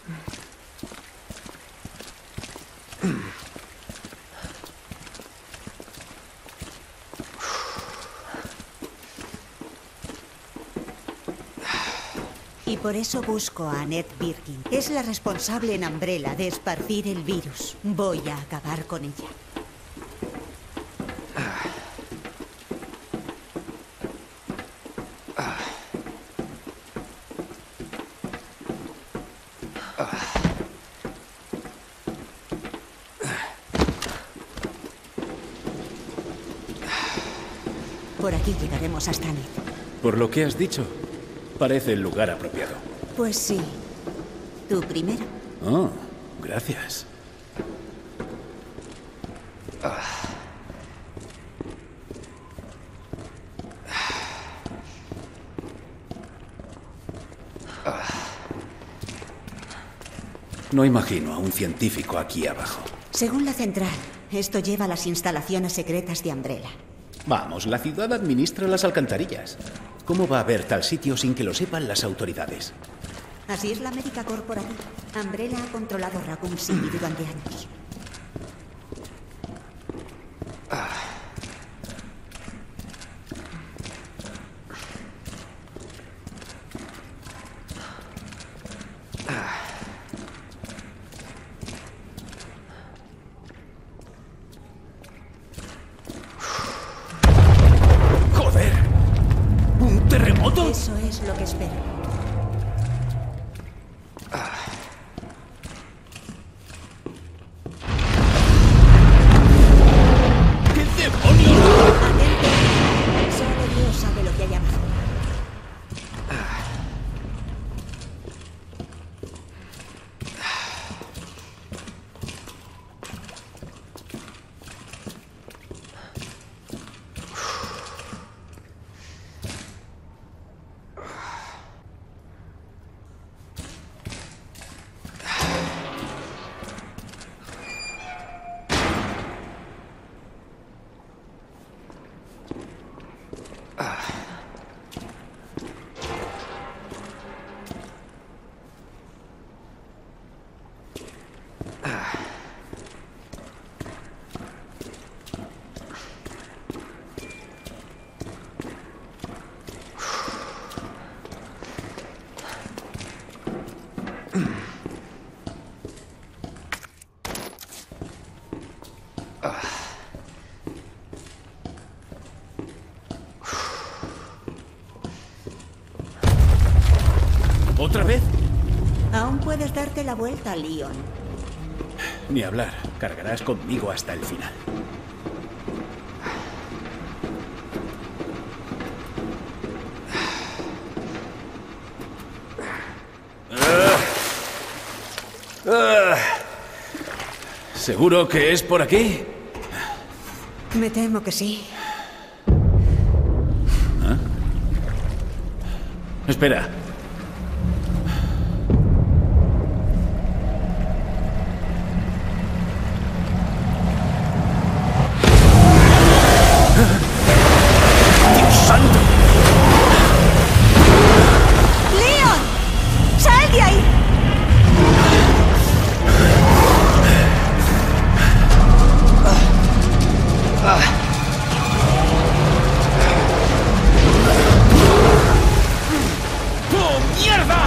Y por eso busco a Annette Birkin. Es la responsable en Umbrella de esparcir el virus. Voy a acabar con ella. Por aquí llegaremos hasta Annette.
Por lo que has dicho, parece el lugar apropiado.
Pues sí. ¿Tú primero?
Oh, gracias. No imagino a un científico aquí abajo.
Según la central, esto lleva a las instalaciones secretas de Umbrella.
Vamos, la ciudad administra las alcantarillas. ¿Cómo va a haber tal sitio sin que lo sepan las autoridades?
Así es la América corporativa. Umbrella ha controlado Raccoon City durante años.
¡Joder! ¿Un terremoto?
Eso es lo que espero.
¿Otra vez?
Aún puedes darte la vuelta, Leon.
Ni hablar. Cargarás conmigo hasta el final. ¿Seguro que es por aquí?
Me temo que sí.
¿Ah? Espera. ¡Dios santo!
¡Leon! ¡Sal de ahí!
¡Oh, mierda!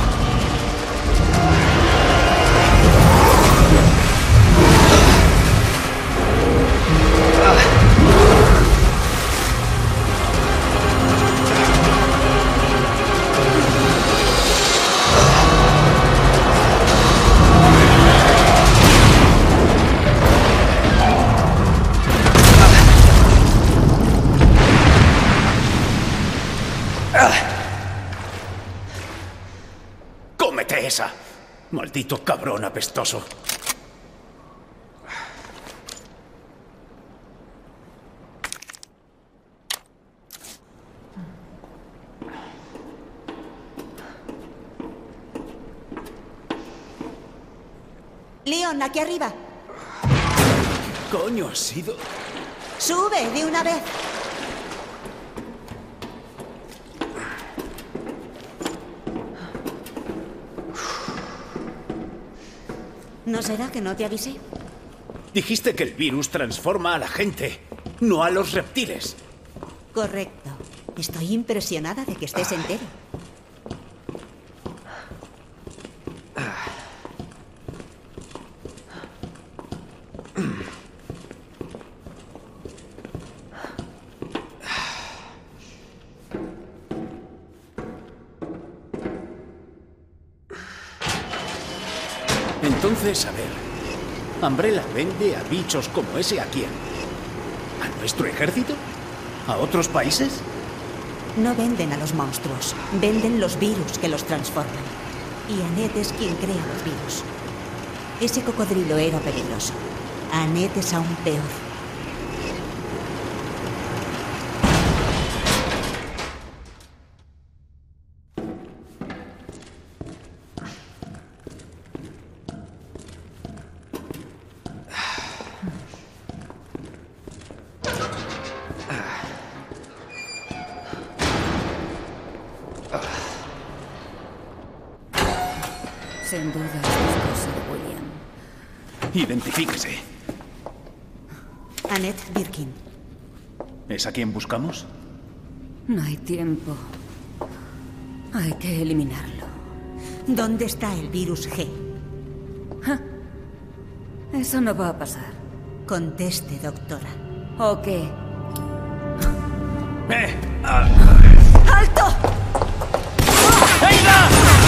¡Cómete esa! ¡Maldito cabrón apestoso!
Leon, aquí arriba.
¿Coño ha sido?
Sube de una vez. ¿No será que no te avisé?
Dijiste que el virus transforma a la gente, no a los reptiles.
Correcto. Estoy impresionada de que estés entero.
Entonces, a ver, ¿Umbrella vende a bichos como ese a quién? ¿A nuestro ejército? ¿A otros países?
No venden a los monstruos, venden los virus que los transforman. Y Annette es quien crea los virus. Ese cocodrilo era peligroso. Annette es aún peor.
Sin duda es cosa de William.
Identifíquese.
Annette Birkin.
¿Es a quien buscamos?
No hay tiempo. Hay que eliminarlo.
¿Dónde está el virus G?
Eso no va a pasar.
Conteste, doctora.
¿O qué?
¡Alto!
¡Aida!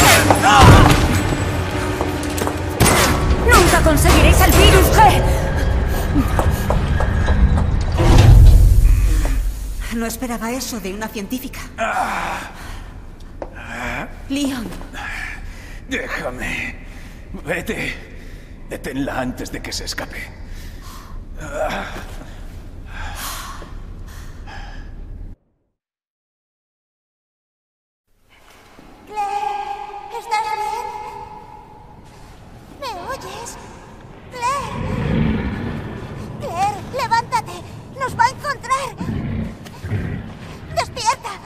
¡Nunca conseguiréis el virus G!
No esperaba eso de una científica. Leon.
Déjame. Vete. Deténla antes de que se escape.
Claire, ¿estás bien? ¿Me oyes? Claire. Claire, levántate. Nos va a encontrar. Despierta.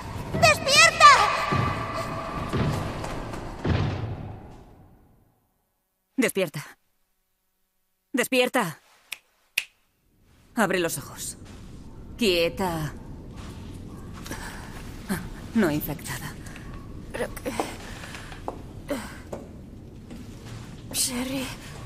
Despierta. ¡Despierta! Abre los ojos. Quieta. No infectada.
¿Pero qué? Sherry.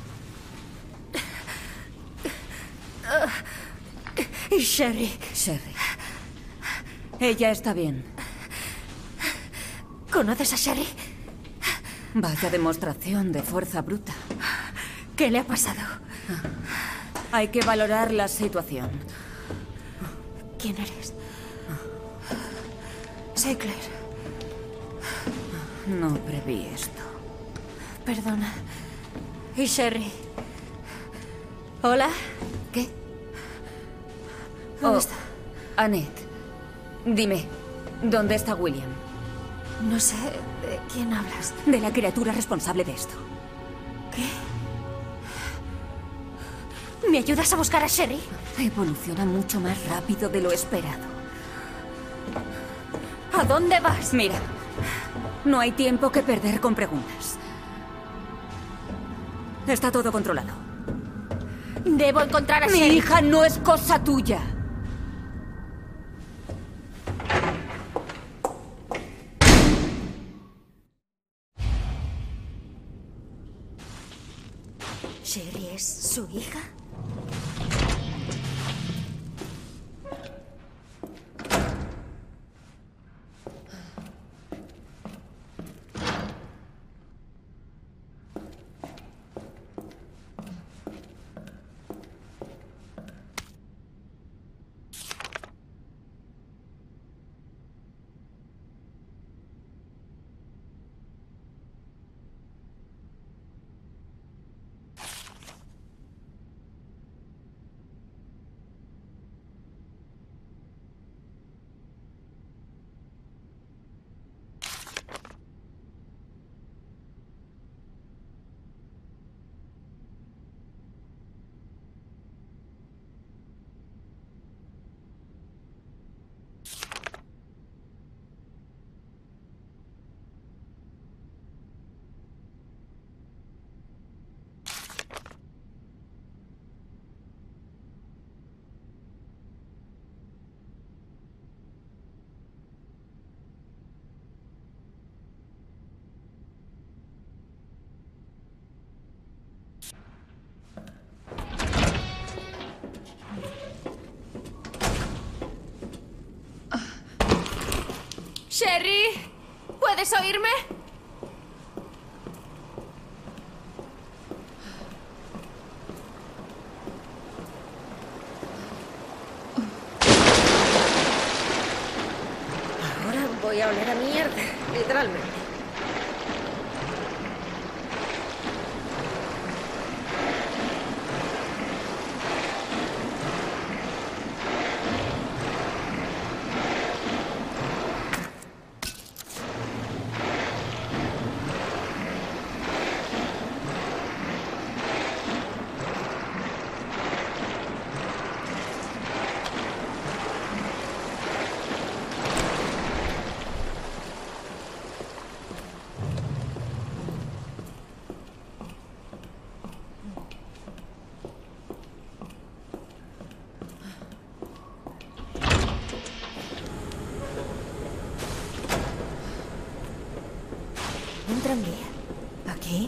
Y Sherry.
Sherry. Ella está bien.
¿Conoces a Sherry?
Vaya demostración de fuerza bruta.
¿Qué le ha pasado?
Hay que valorar la situación.
¿Quién eres? Soy Claire.
No preví esto.
Perdona. ¿Y Sherry? ¿Hola?
¿Qué?
¿Dónde está?
Annette, dime, ¿dónde está William?
No sé de quién hablas.
De la criatura responsable de esto.
¿Qué? ¿Me ayudas a buscar a Sherry?
Evoluciona mucho más rápido de lo esperado.
¿A dónde vas?
Mira, no hay tiempo que perder con preguntas. Está todo controlado.
Debo encontrar a
Mi
Sherry.
hija no es cosa tuya.
¿Sherry es su hija? Sherry, ¿puedes oírme? Ahora voy a oler a mierda, literalmente. Un tranvía. ¿Aquí?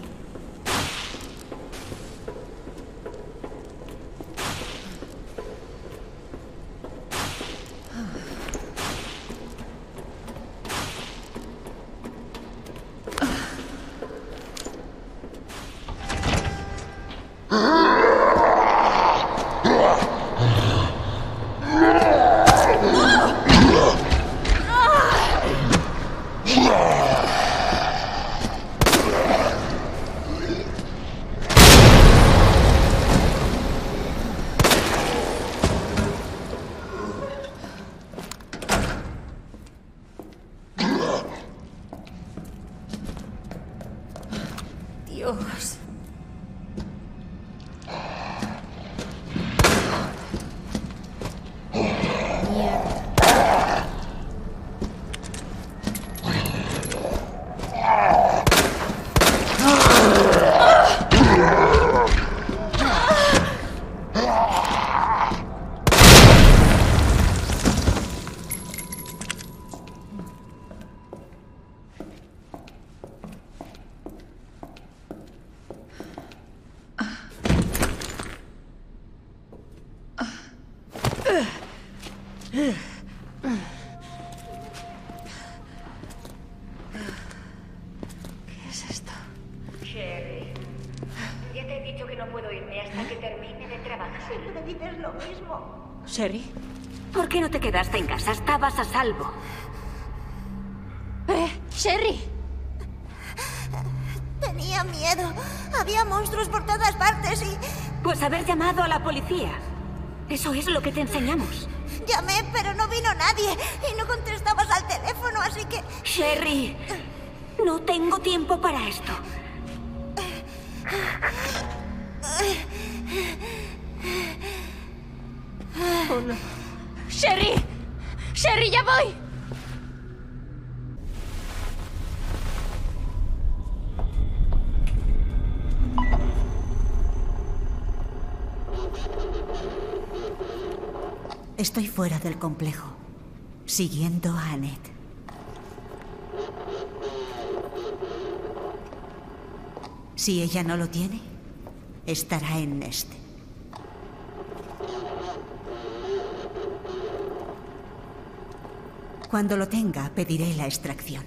Dios. Mierda. ¿Qué es esto?
Sherry, ya te he dicho que no puedo irme hasta que termine de trabajar.
Siempre dices lo mismo.
¿Sherry?
¿Por qué no te quedaste en casa? Estabas a salvo.
¡Sherry!
Tenía miedo. Había monstruos por todas partes y...
Pues haber llamado a la policía. Eso es lo que te enseñamos.
Llamé, pero no vino nadie. Y no contestabas al teléfono, así que...
Sherry, no tengo tiempo para esto.
Oh, no. ¡Sherry! ¡Sherry, ya voy!
Estoy fuera del complejo, siguiendo a Annette. Si ella no lo tiene, estará en Nest. Cuando lo tenga, pediré la extracción.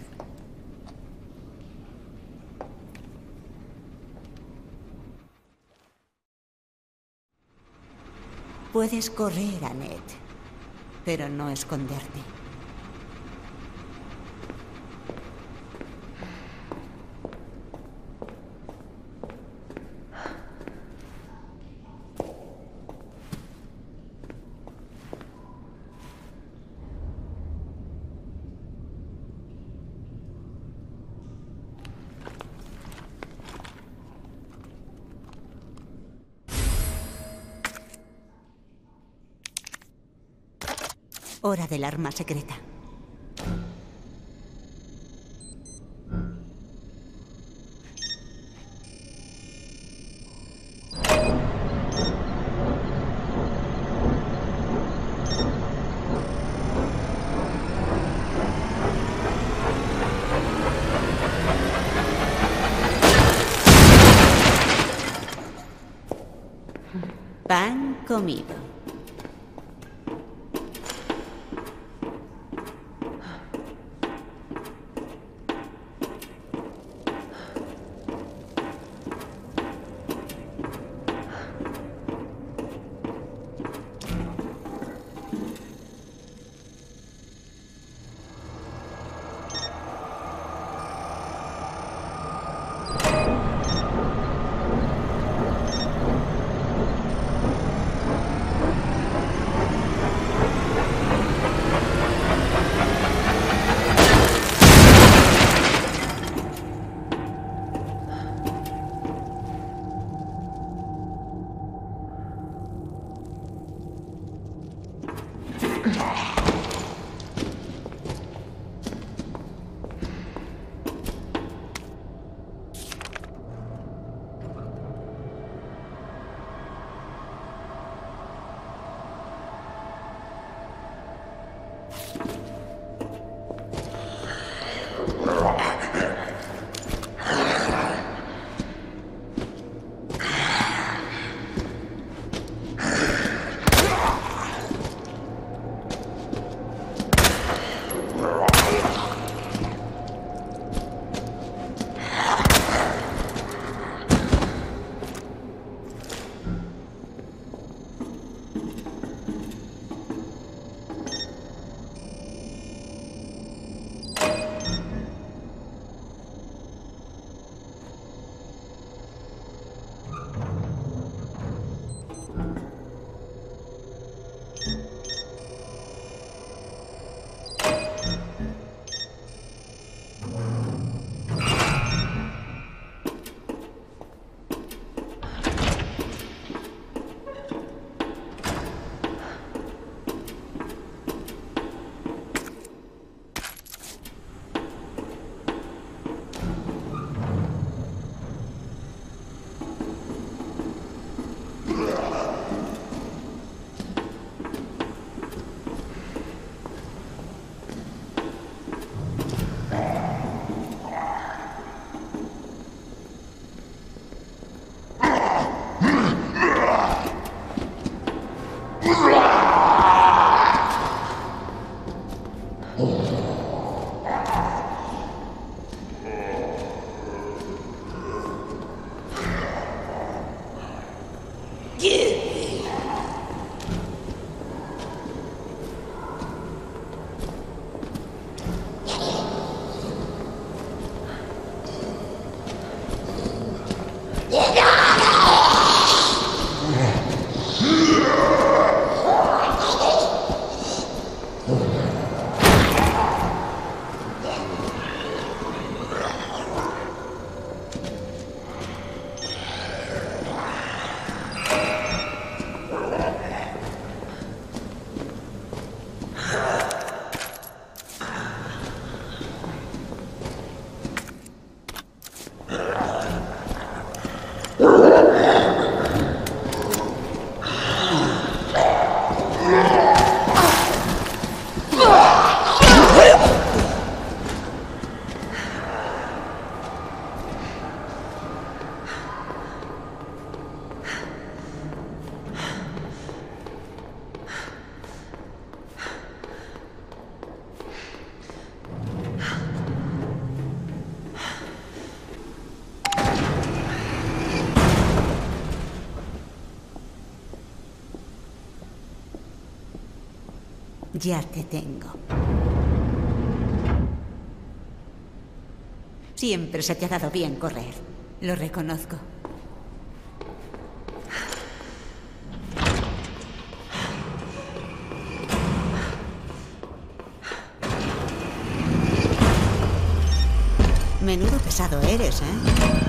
Puedes correr, Annette, pero no esconderte. Hora del arma secreta. Pan comido. Ya te tengo. Siempre se te ha dado bien correr. Lo reconozco. Menudo pesado eres, ¿eh?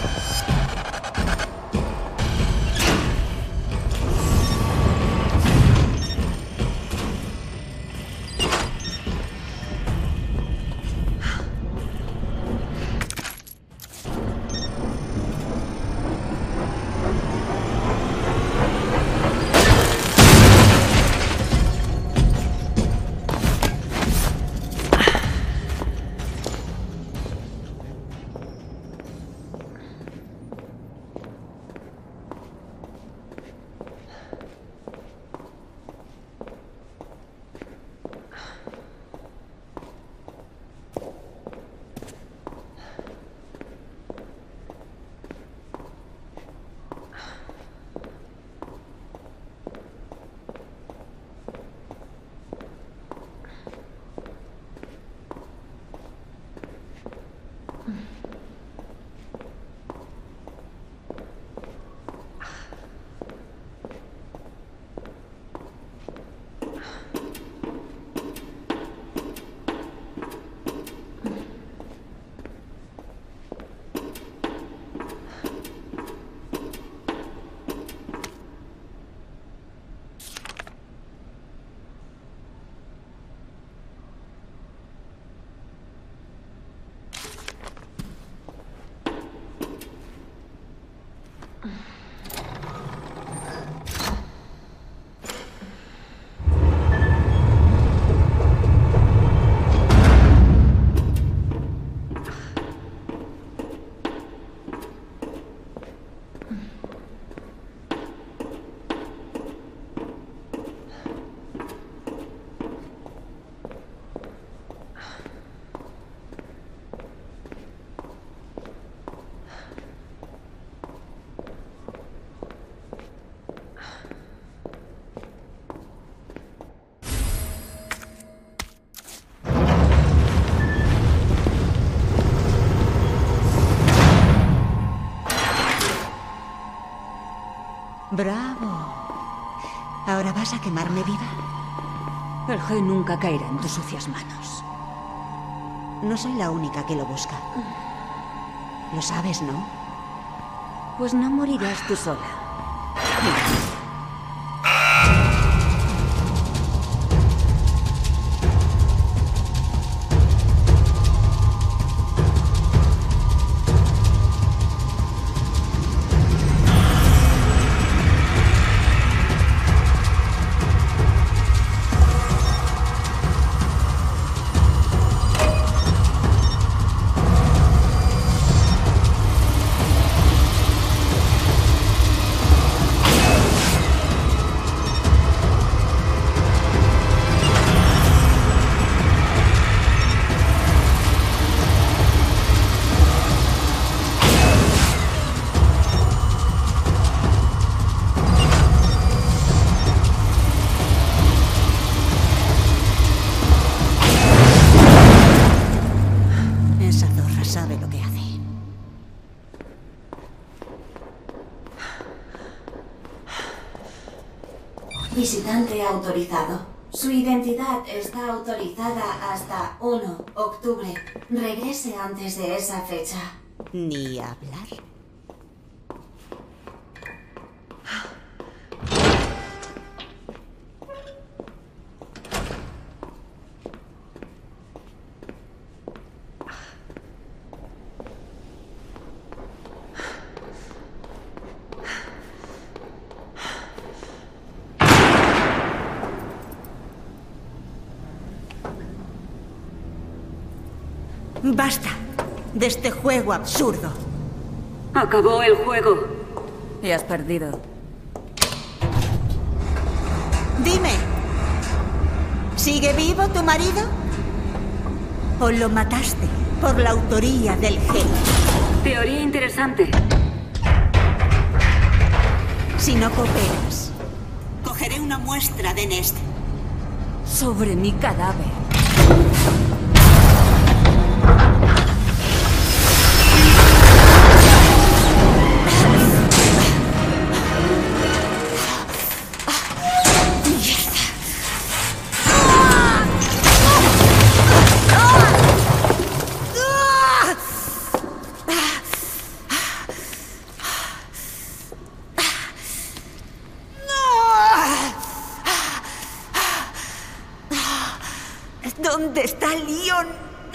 Bravo. ¿Ahora vas a quemarme viva?
El G nunca caerá en tus sucias manos.
No soy la única que lo busca. Lo sabes, ¿no?
Pues no morirás tú sola.
visitante autorizado. Su identidad está autorizada hasta 1 octubre. Regrese antes de esa fecha.
Ni hablar. Basta de este juego absurdo.
Acabó el juego. Y has perdido.
Dime, ¿sigue vivo tu marido? ¿O lo mataste por la autoría del gen?
Teoría interesante.
Si no cooperas, cogeré una muestra de Nest.
Sobre mi cadáver.
¿Dónde está Leon?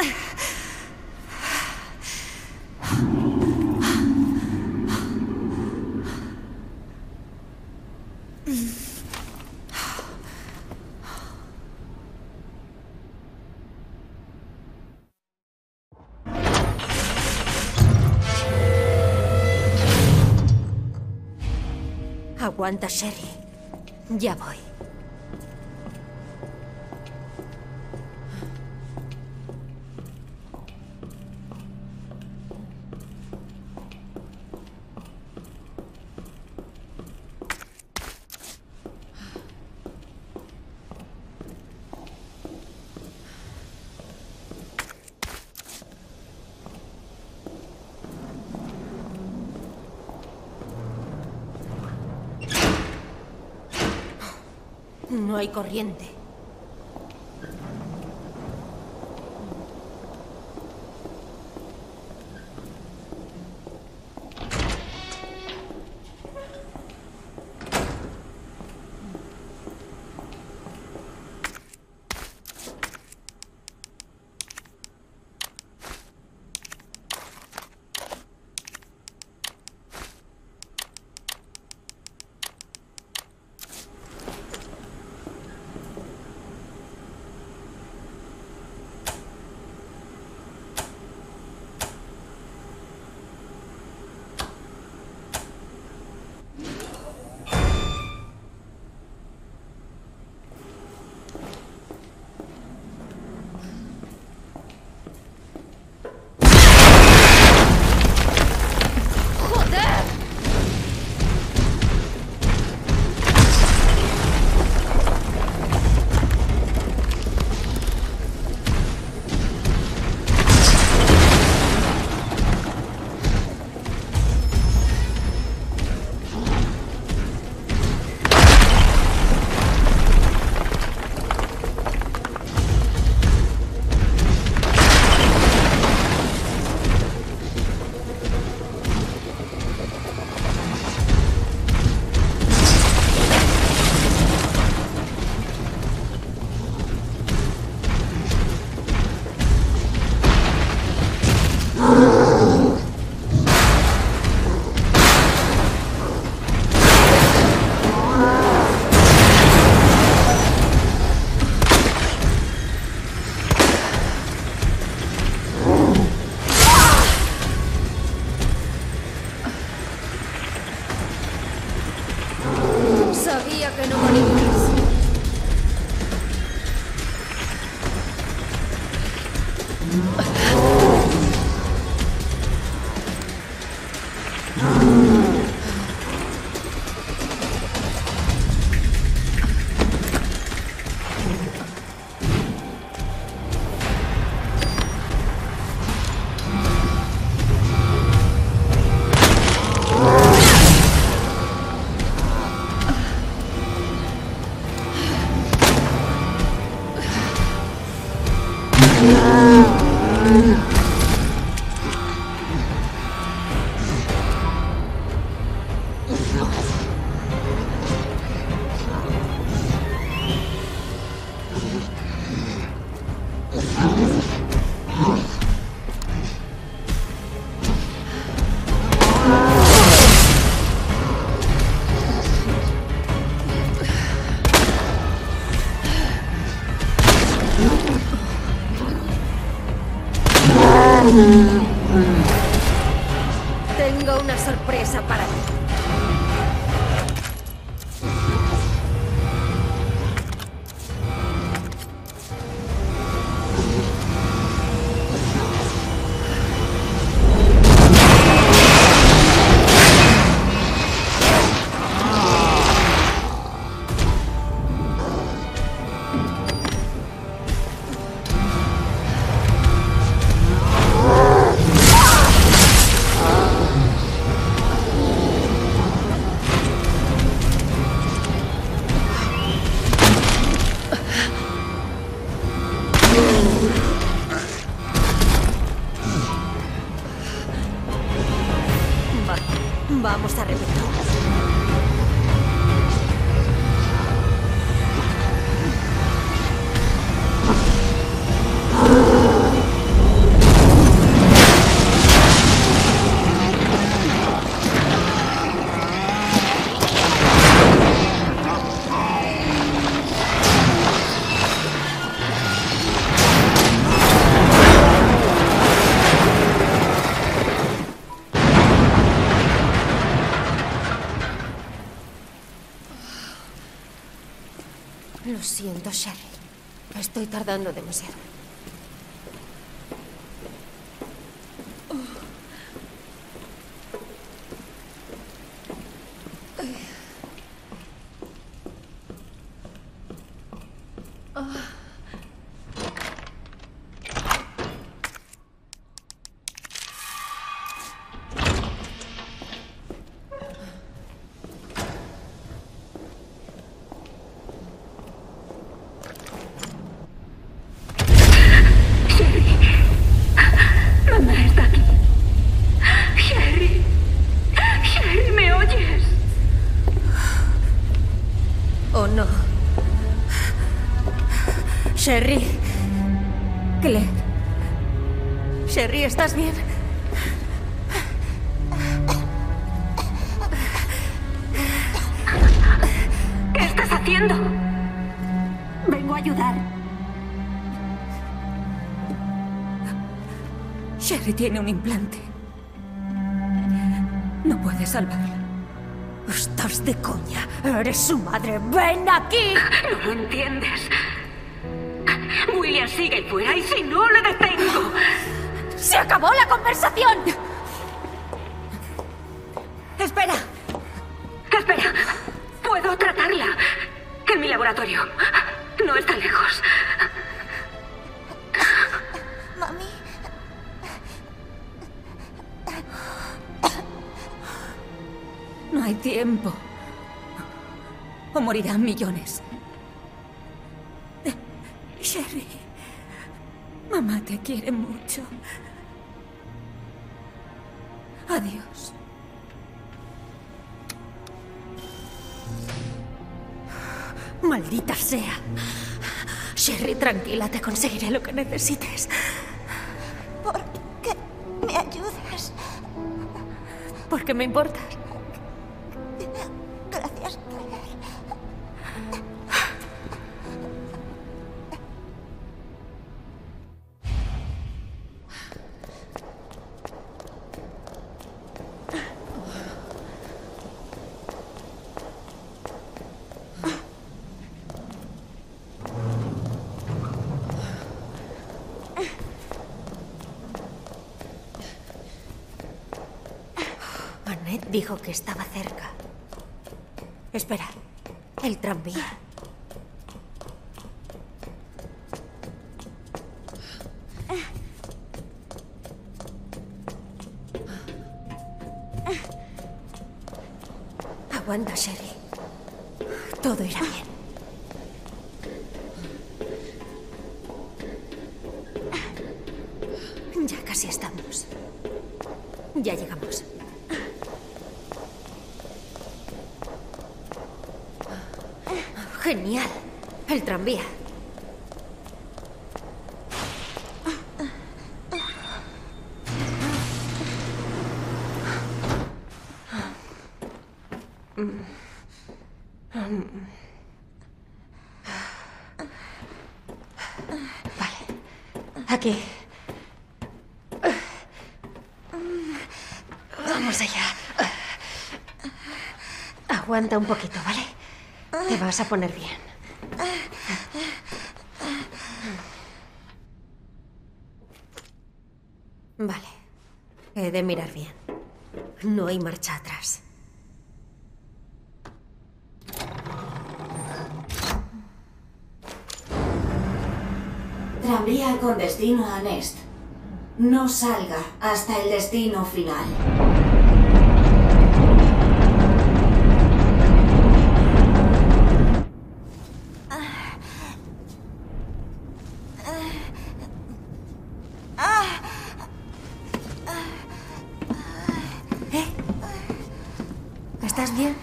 Aguanta, Sherry. Ya voy. No hay corriente. Sabía que no morirías. Tengo una sorpresa para ti. Vamos a repetir. Lo siento, Sherry. Estoy tardando demasiado. Sherry. Claire. Sherry, ¿estás bien?
¿Qué estás haciendo? Vengo a ayudar.
Sherry tiene un implante. No puedes salvarla.
Estás de coña. Eres su madre. ¡Ven aquí!
No lo entiendes. William sigue ahí fuera y si no le detengo...
¡Se acabó la conversación!
Espera. Espera. Puedo tratarla. En mi laboratorio. No está lejos.
Mami.
No hay tiempo. O morirán millones. Sherry, mamá te quiere mucho. Adiós.
Maldita sea. Sherry, tranquila, te conseguiré lo que necesites.
¿Por qué me ayudas?
Porque me importas.
Gracias, Claire.
Annette dijo que estaba cerca. Espera, el tranvía. Aguanta, Sherry. Todo irá bien. Casi estamos. Ya llegamos. Genial. El tranvía. Vale. Aquí. Vamos allá. Aguanta un poquito, ¿vale? Te vas a poner bien. Vale. He de mirar bien. No hay marcha atrás.
Tranvía con destino a Nest. No salga hasta el destino final.
¿Estás bien?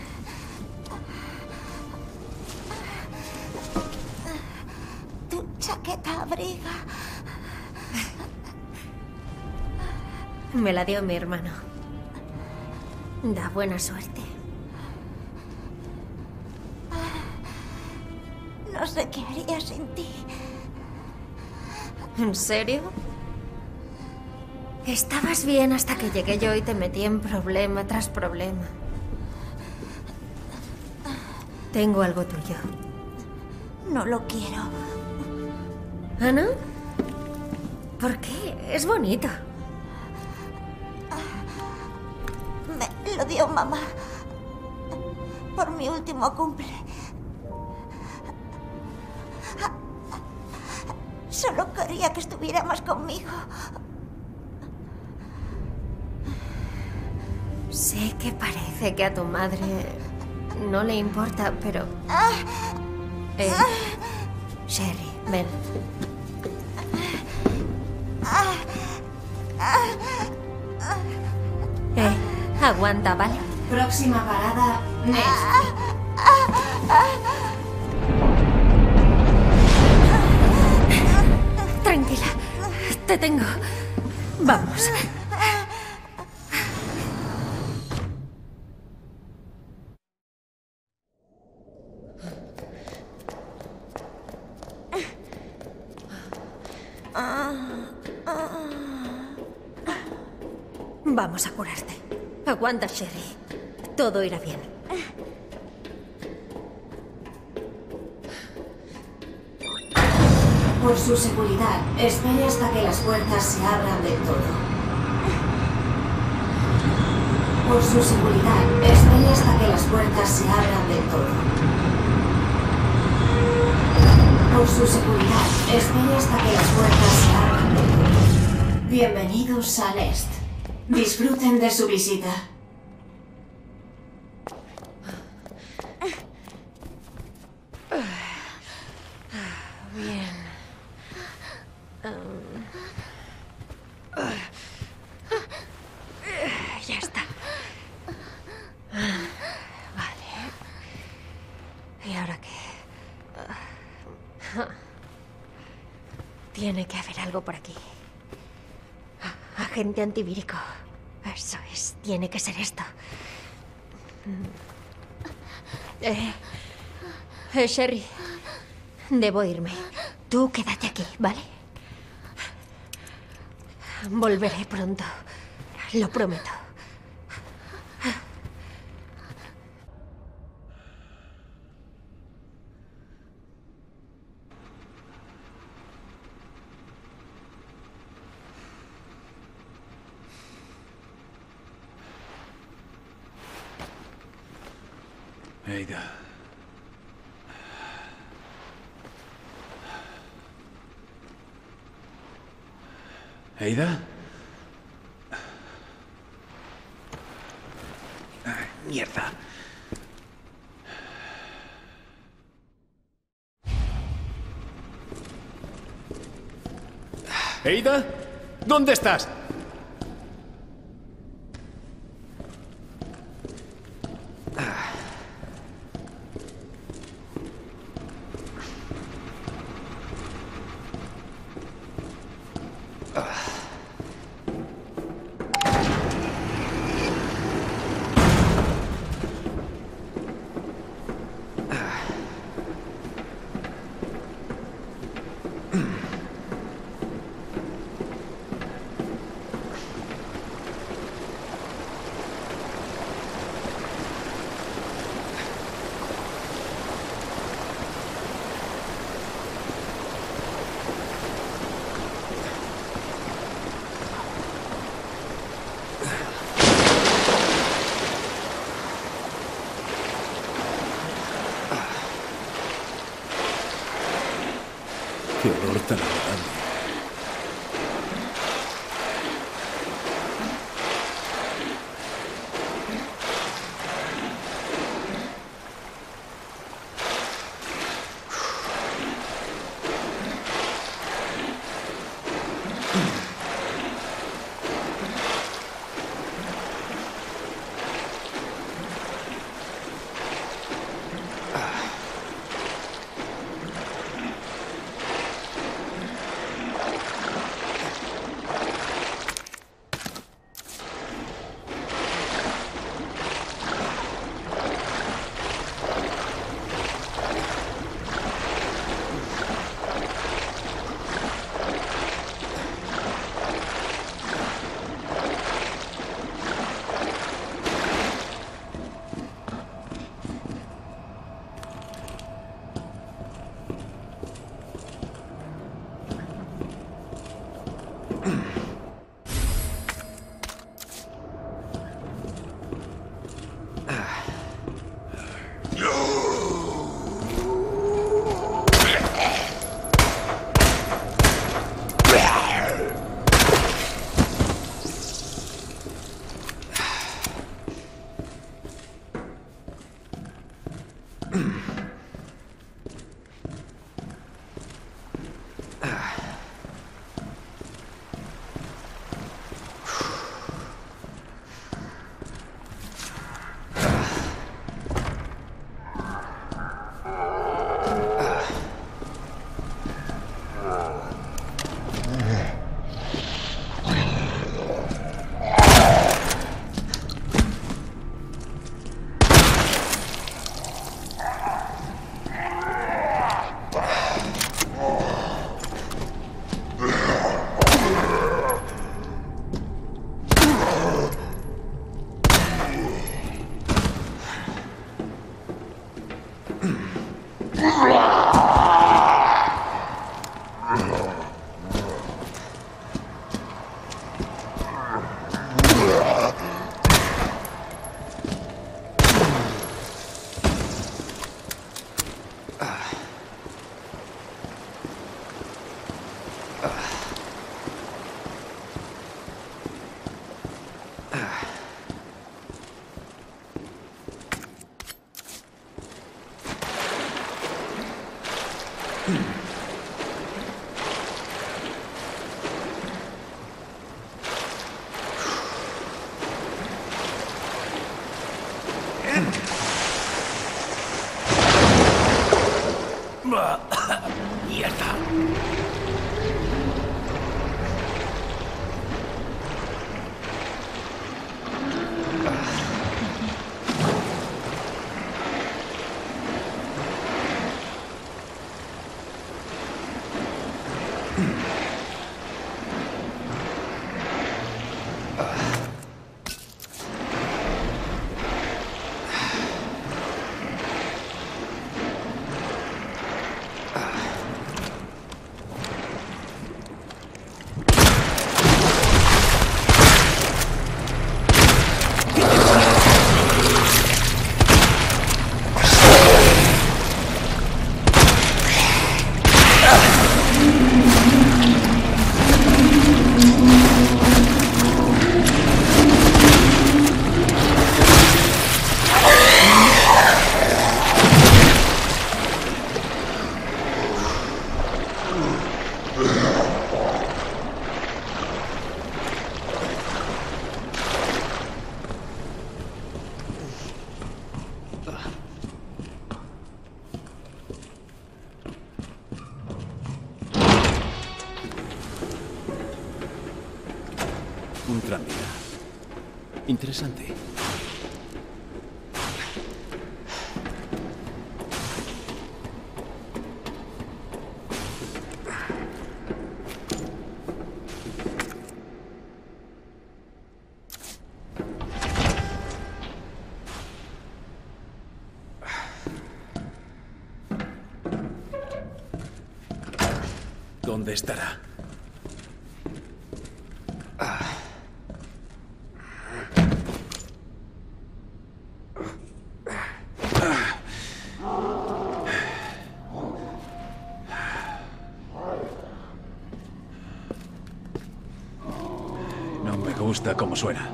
Tu chaqueta abriga.
Me la dio mi hermano. Da buena suerte.
No sé qué haría sin ti.
¿En serio? Estabas bien hasta que llegué yo y te metí en problema tras problema. Tengo algo tuyo.
No lo quiero.
¿Ah, no? ¿Por qué? Es bonito.
Me lo dio mamá. Por mi último cumple. Solo quería que estuviera más conmigo.
Sé que parece que a tu madre no le importa, pero... Sherry, ven. Aguanta, ¿vale?
Próxima parada, Nest.
Tranquila, te tengo. Vamos. Vamos a curarte. Aguanta, Sherry. Todo irá bien.
Por su seguridad, espere hasta que las puertas se abran del todo. Por su seguridad, espere hasta que las puertas se abran del todo. Por su seguridad, espere hasta que las puertas se abran del todo. Bienvenidos a Nest. Disfruten de su visita.
Bien. Ya está. Vale. ¿Y ahora qué? Tiene que haber algo por aquí. Agente antivírico. Eso es. Tiene que ser esto. Sherry. Debo irme. Tú quédate aquí, ¿vale? Volveré pronto. Lo prometo.
Ada. ¿Ada? Ay, mierda.
¿Ada? ¿Dónde estás? tan agradable.
¡Mierda!
Un tranvía. Interesante. ¿Dónde estará?
gusta cómo suena.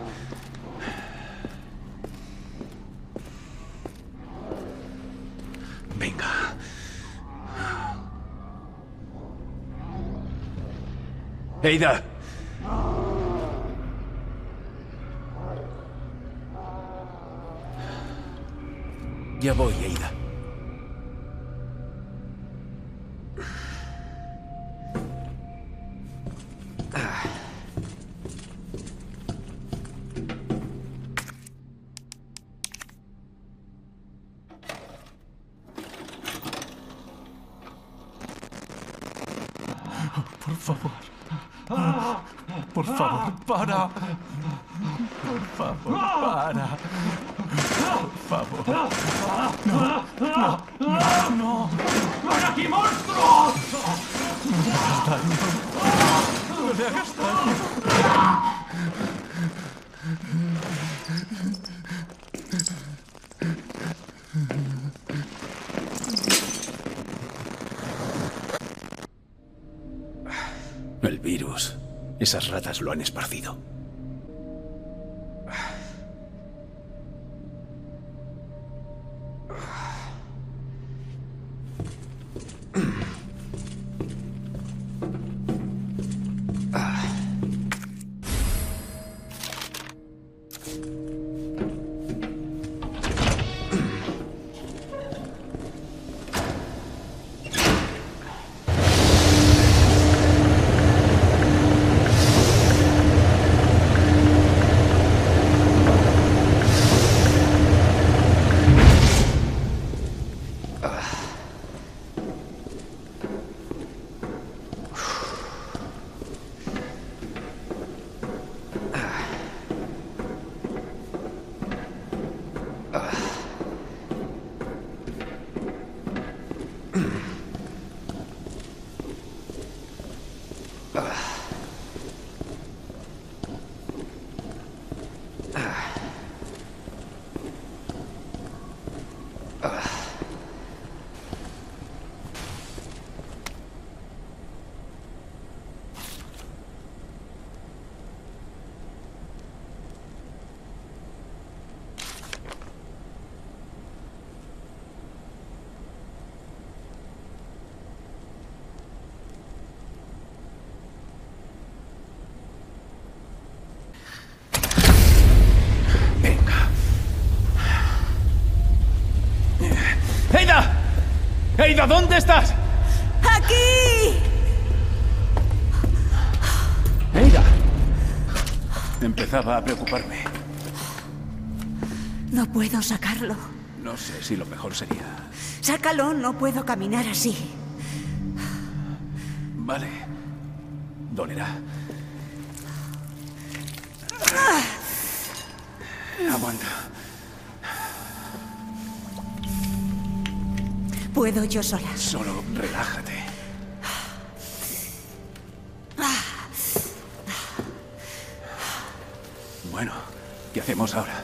Venga. Ada. Ya voy, Ada.
Por favor. Por favor, para. Por favor, para. Por favor. No, no, no, no. ¡Ven aquí, monstruo! No me hagas daño. No me hagas daño.
El virus. Esas ratas lo han esparcido. ¡Ada! ¡Ada, ¿dónde estás?
¡Aquí!
¡Ada! Empezaba a preocuparme.
No puedo sacarlo.
No sé si lo mejor sería...
Sácalo, no puedo caminar así.
Vale. Dolerá. Aguanta.
Puedo yo sola.
Solo relájate. Bueno, ¿qué hacemos ahora?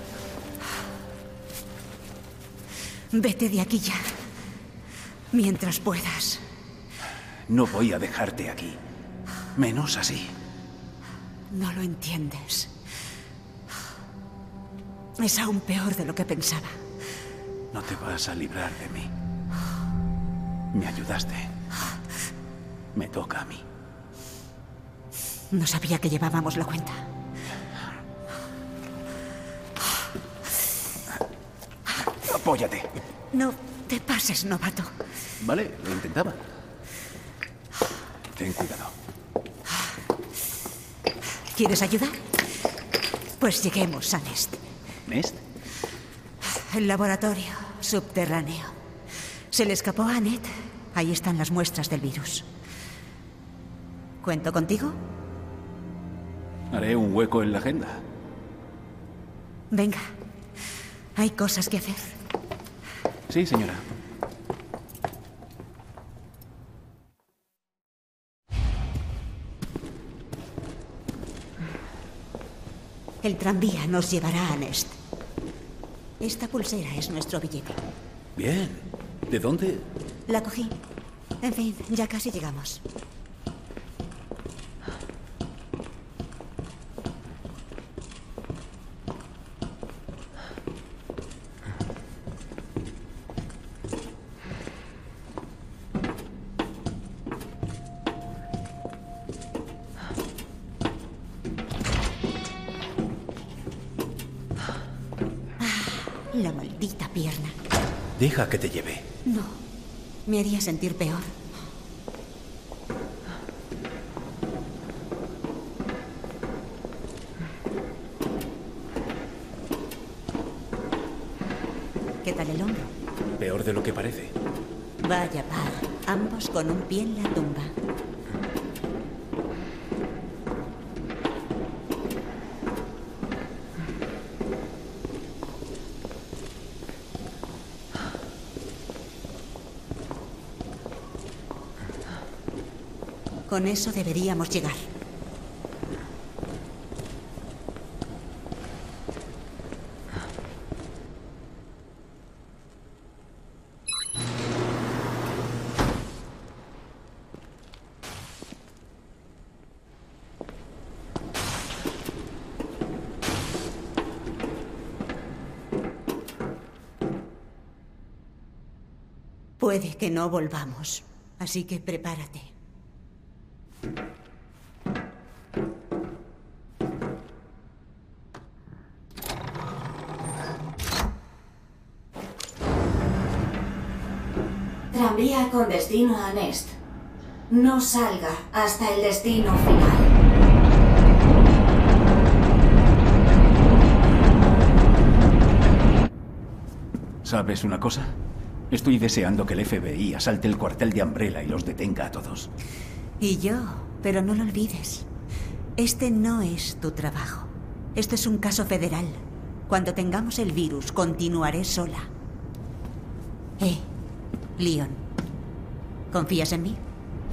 Vete de aquí ya. Mientras puedas.
No voy a dejarte aquí. Menos así.
No lo entiendes. Es aún peor de lo que pensaba.
No te vas a librar de mí. Me ayudaste. Me toca a mí.
No sabía que llevábamos la cuenta.
Apóyate.
No te pases, novato.
Vale, lo intentaba. Ten cuidado.
¿Quieres ayudar? Pues lleguemos a Nest.
¿Nest?
El laboratorio subterráneo. Se le escapó a Annette. Ahí están las muestras del virus. ¿Cuento contigo?
Haré un hueco en la agenda.
Venga. Hay cosas que hacer.
Sí, señora.
El tranvía nos llevará a Nest. Esta pulsera es nuestro billete.
Bien. ¿De dónde?
La cogí. En fin, ya casi llegamos. La maldita pierna.
Deja que te lleve.
No. Me haría sentir peor. ¿Qué tal el hombro?
Peor de lo que parece.
Vaya par. Ambos con un pie en la tumba. Con eso deberíamos llegar. Puede que no volvamos, así que prepárate.
Tranvía con destino a Nest. No salga hasta el destino final.
¿Sabes una cosa? Estoy deseando que el FBI asalte el cuartel de Umbrella y los detenga a todos.
Y yo, pero no lo olvides. Este no es tu trabajo. Esto es un caso federal. Cuando tengamos el virus, continuaré sola. Leon, ¿confías en mí?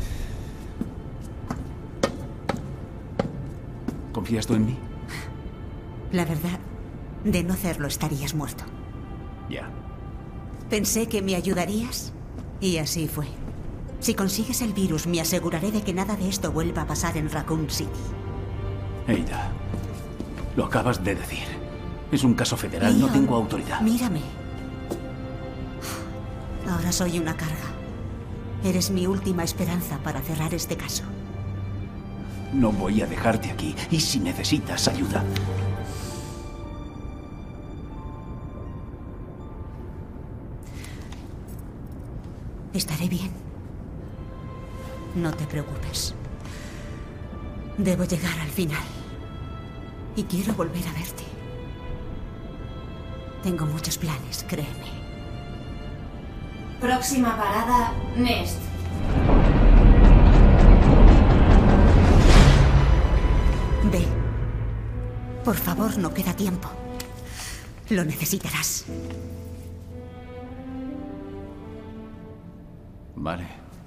¿Confías tú en mí?
La verdad, de no hacerlo estarías muerto.
Ya.
Pensé que me ayudarías y así fue. Si consigues el virus, me aseguraré de que nada de esto vuelva a pasar en Raccoon City.
Ada, lo acabas de decir. Es un caso federal,
Leon,
no tengo autoridad.
Mírame. Ahora soy una carga. Eres mi última esperanza para cerrar este caso.
No voy a dejarte aquí. Y si necesitas ayuda...
Estaré bien. No te preocupes. Debo llegar al final. Y quiero volver a verte. Tengo muchos planes, créeme.
Próxima parada, Nest.
Ve. Por favor, no queda tiempo. Lo necesitarás.
Vale.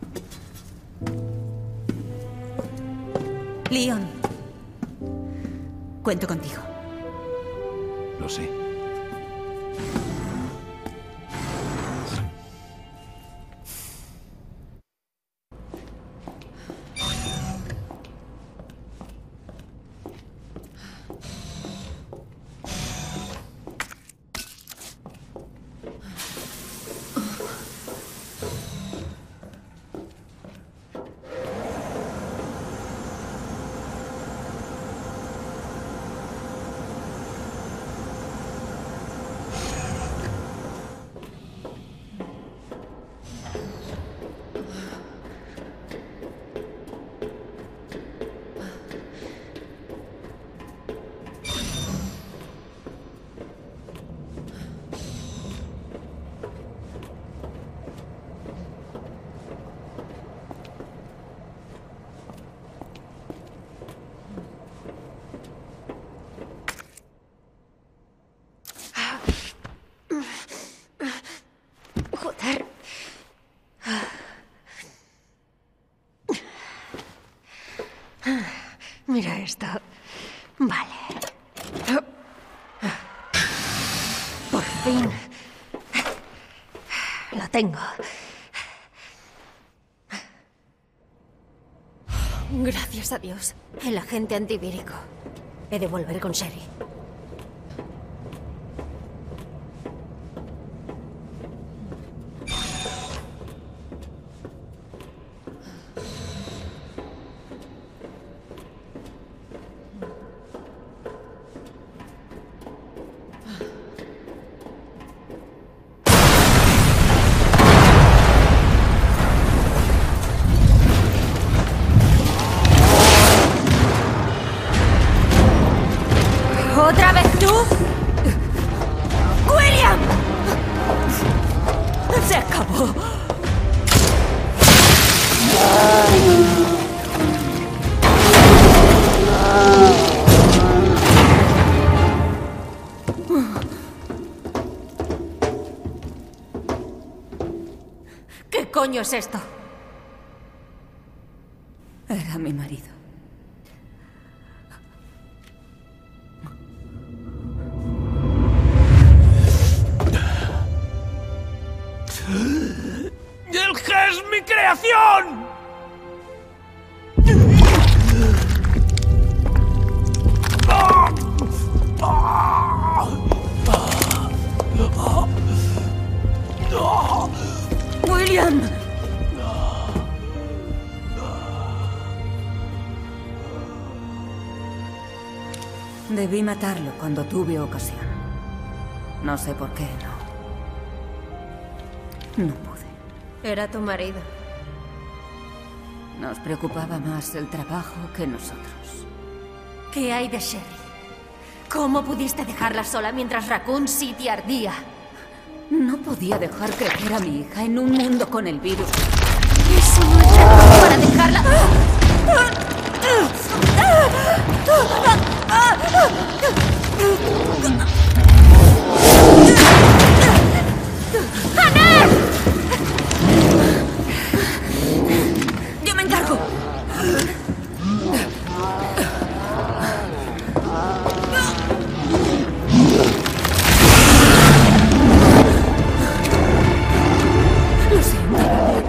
Leon. Cuento contigo.
Lo sé.
Joder. Mira esto. Vale. Por fin. Lo tengo. Gracias a Dios. El agente antivírico. He de volver con Sherry. coño es esto?
Era mi marido.
¡El G es mi creación!
¡William! Debí matarlo cuando tuve ocasión. No sé por qué, no pude.
Era tu marido.
Nos preocupaba más el trabajo que nosotros.
¿Qué hay de Sherry? ¿Cómo pudiste dejarla sola mientras Raccoon City ardía?
No podía dejar crecer a mi hija en un mundo con el virus.
Eso no es razón para dejarla... ¡Annette!
¡Yo me encargo! Lo siento.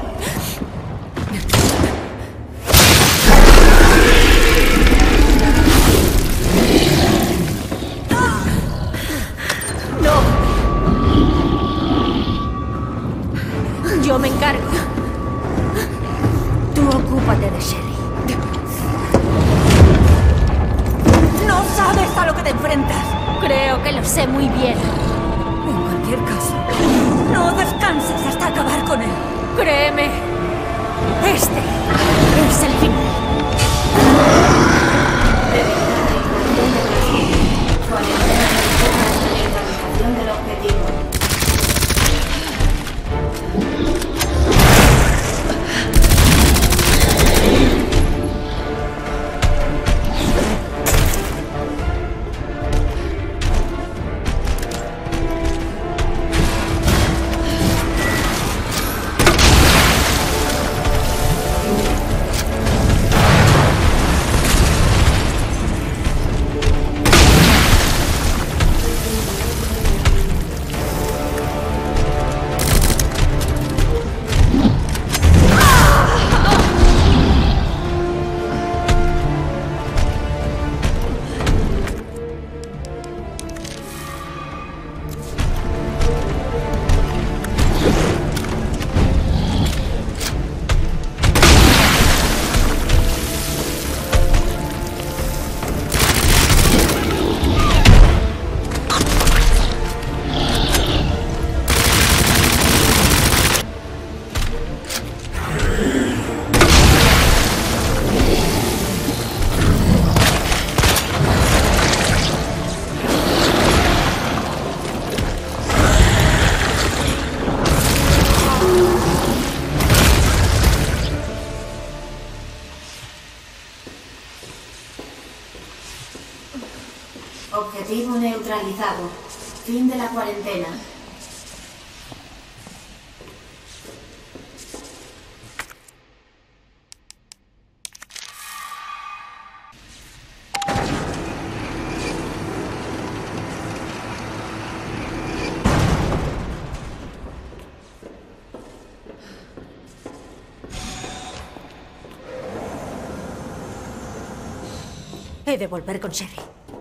Yo me encargo. Tú ocúpate de Sherry.
No sabes a lo que te enfrentas.
Creo que lo sé muy bien.
En cualquier caso, no descanses hasta acabar con él.
Créeme. Este es el final.
Del objetivo. Objetivo neutralizado. Fin de la cuarentena.
He de volver con Sherry.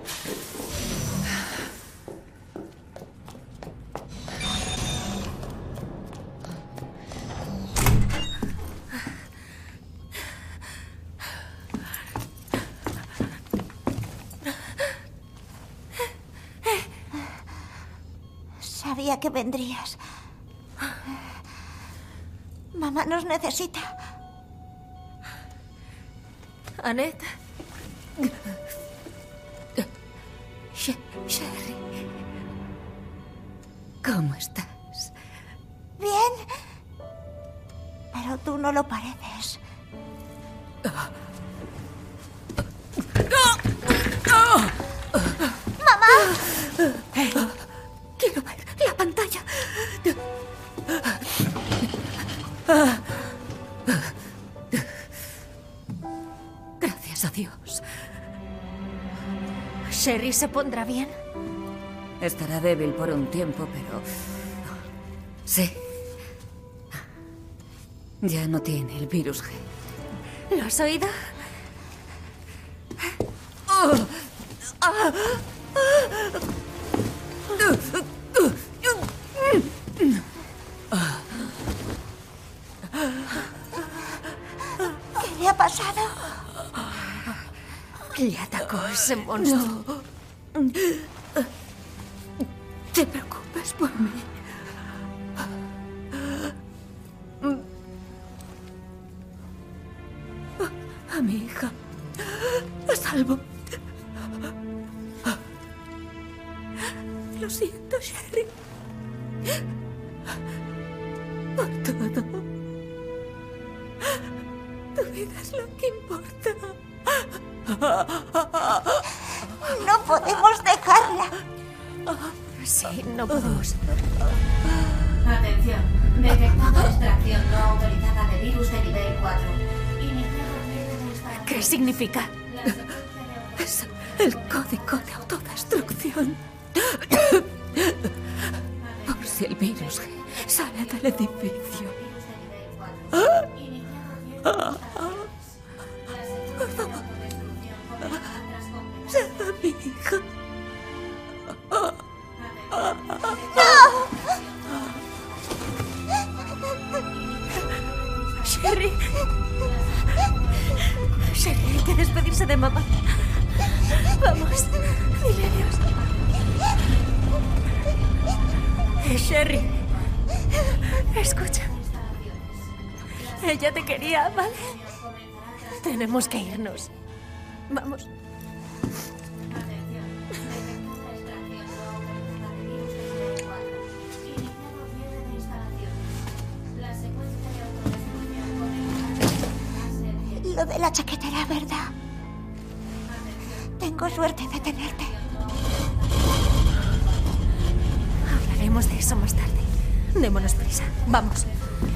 Sabía que vendrías. Mamá nos necesita.
Annette.
Sherry. ¿Cómo estás?
Bien. Pero tú no lo pareces. ¡Mamá!
Quiero ver la pantalla. Gracias a Dios.
¿Sherry se pondrá bien?
Estará débil por un tiempo, pero... sí. Ya no tiene el virus G.
¿Lo has oído?
¿Qué le ha pasado?
Le atacó ese monstruo.
No. Te preocupes por mí. A mi hija. A salvo. Lo siento, Sherry. Por todo. Tu vida es lo que importa.
No podemos dejarla.
Sí, no podemos.
Atención. Detectada extracción no autorizada de virus de nivel 4.
¿Qué significa?
Es el código de autodestrucción. Por si el virus G sale del edificio. Por favor. Salva a mi hija.
Sherry. Sherry, hay que despedirse de mamá. Vamos, dile adiós. Sherry, escucha. Ella te quería, ¿vale? Tenemos que irnos. Vamos.
Lo de la chaqueta era verdad. Tengo suerte de tenerte.
Hablaremos de eso más tarde. Démonos prisa. Vamos.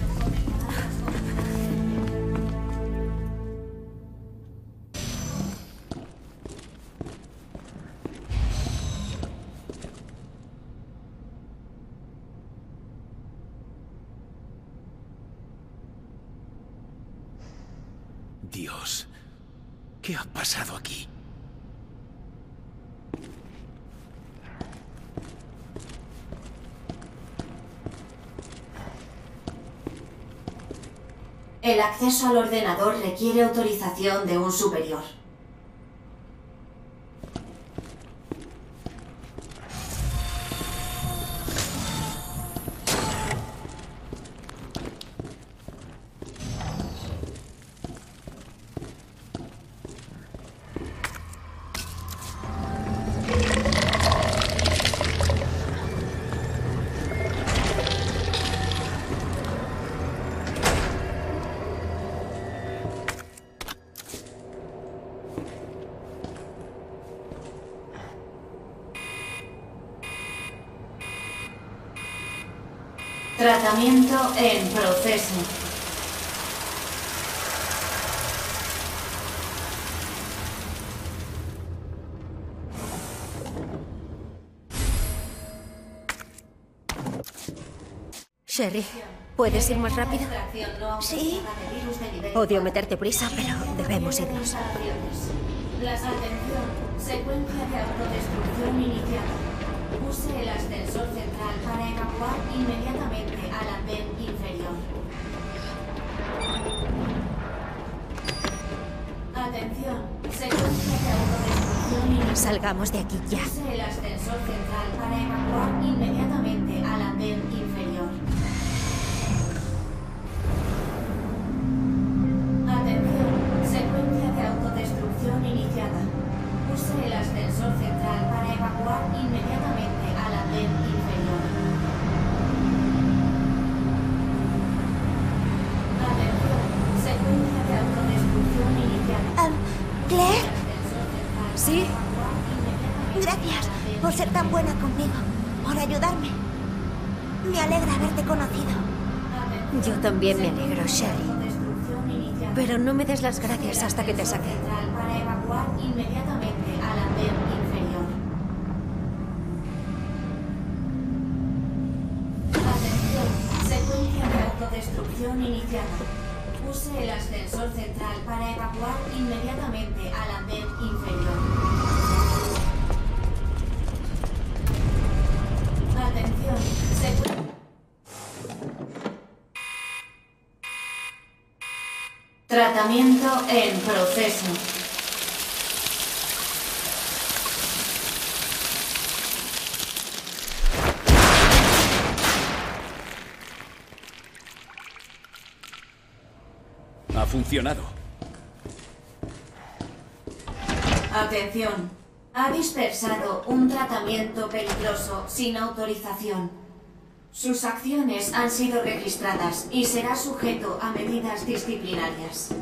Dios, ¿qué ha pasado aquí?
El acceso al ordenador requiere autorización de un superior. Tratamiento en proceso.
Sherry, ¿puedes ir más rápido?
Sí.
Odio meterte prisa, pero debemos irnos.
Atención, secuencia de autodestrucción iniciada. Use el ascensor central para evacuar inmediatamente al andén inferior. Atención, secuencia de autodestrucción iniciada.
Salgamos de aquí ya.
Use el ascensor central para evacuar inmediatamente al andén inferior. Atención, secuencia de autodestrucción iniciada. Use el ascensor central para evacuar inmediatamente al andén inferior. Atención, secuencia de autodestrucción iniciada.
¿Claire?
¿Sí?
Gracias por ser tan buena conmigo, por ayudarme. Me alegra haberte conocido.
Yo también me alegro, Sherry. Pero no me des las gracias hasta que te saque.
Para evacuar inmediatamente al andén inferior. Atención, secuencia de autodestrucción iniciada. Use el ascensor central para evacuar inmediatamente al andén inferior. Atención, tratamiento en proceso.
Ha funcionado.
Atención. Ha dispersado un tratamiento peligroso sin autorización. Sus acciones han sido registradas y será sujeto a medidas disciplinarias.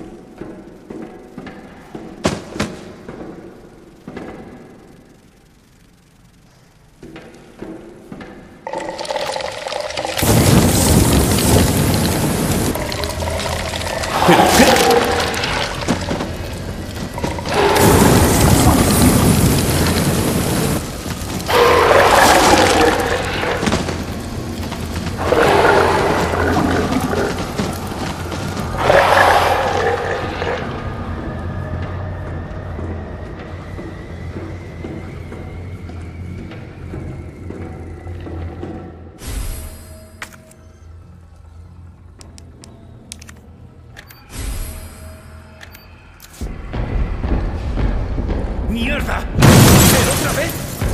¡Mierda! ¿Pero otra vez?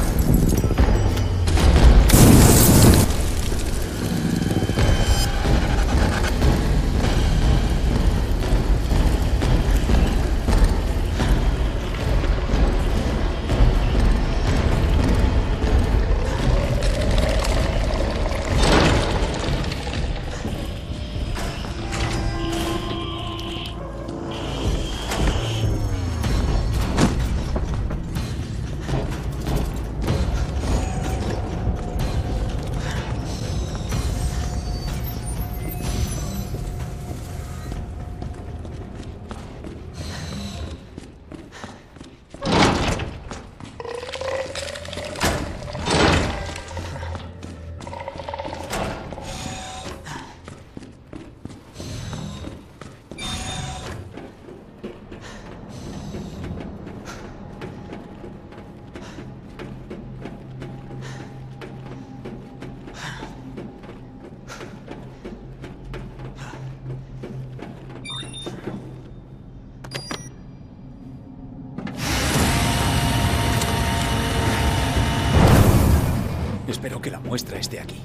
Espero que la muestra esté aquí.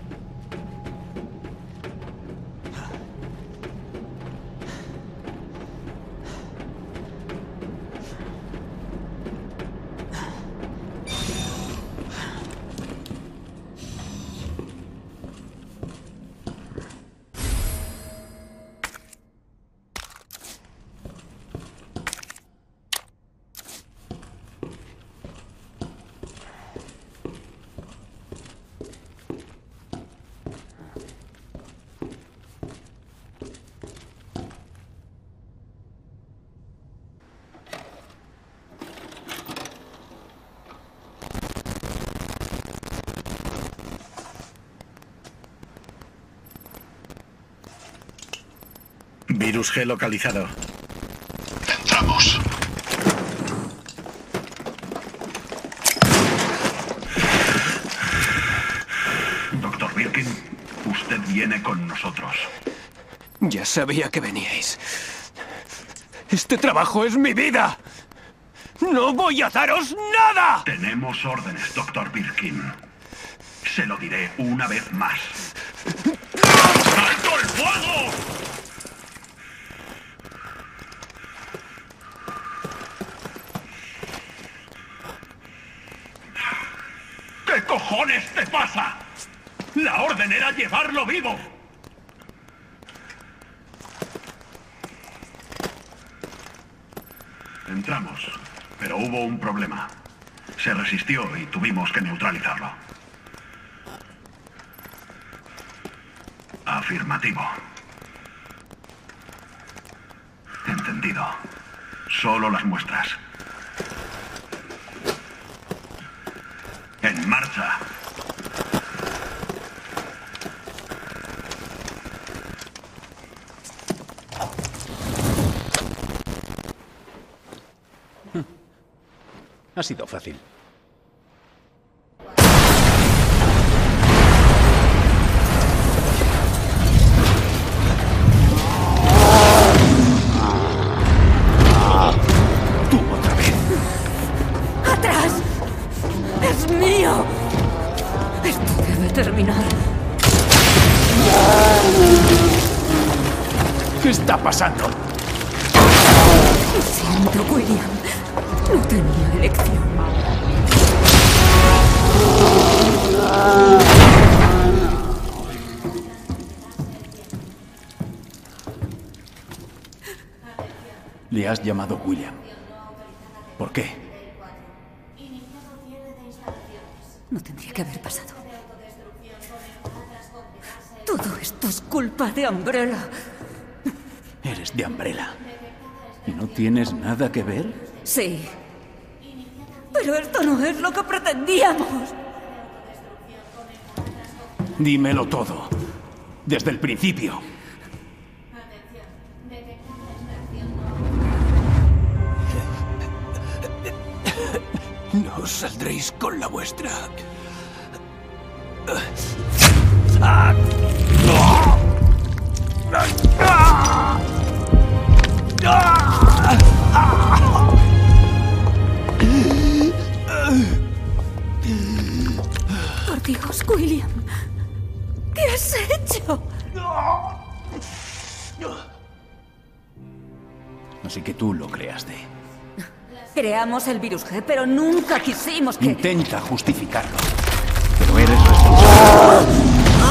Virus G localizado.
Entramos.
Doctor Birkin, usted viene con nosotros.
Ya sabía que veníais. Este trabajo es mi vida. ¡No voy a daros nada!
Tenemos órdenes, Doctor Birkin. Se lo diré una vez más. ¡Alto el fuego! ¿Qué cojones te pasa? La orden era llevarlo vivo. Entramos, pero hubo un problema. Se resistió y tuvimos que neutralizarlo. Afirmativo. Entendido. Solo las muestras. ¡En marcha!
Ha sido fácil.
Tú otra vez.
¡Atrás! ¡Es mío! Esto debe terminar.
¿Qué está pasando?
Lo siento, William. No tenía elección.
Le has llamado William. ¿Por qué?
No tendría que haber pasado. Todo esto es culpa de Umbrella.
Eres de Umbrella. ¿Y no tienes nada que ver?
Sí. Pero esto no es lo que pretendíamos.
Dímelo todo. Desde el principio.
No os saldréis con la vuestra.
Por Dios, William. ¿Qué has hecho?
Así que tú lo creaste.
Creamos el virus G, pero nunca quisimos que...
Intenta justificarlo. Pero eres responsable.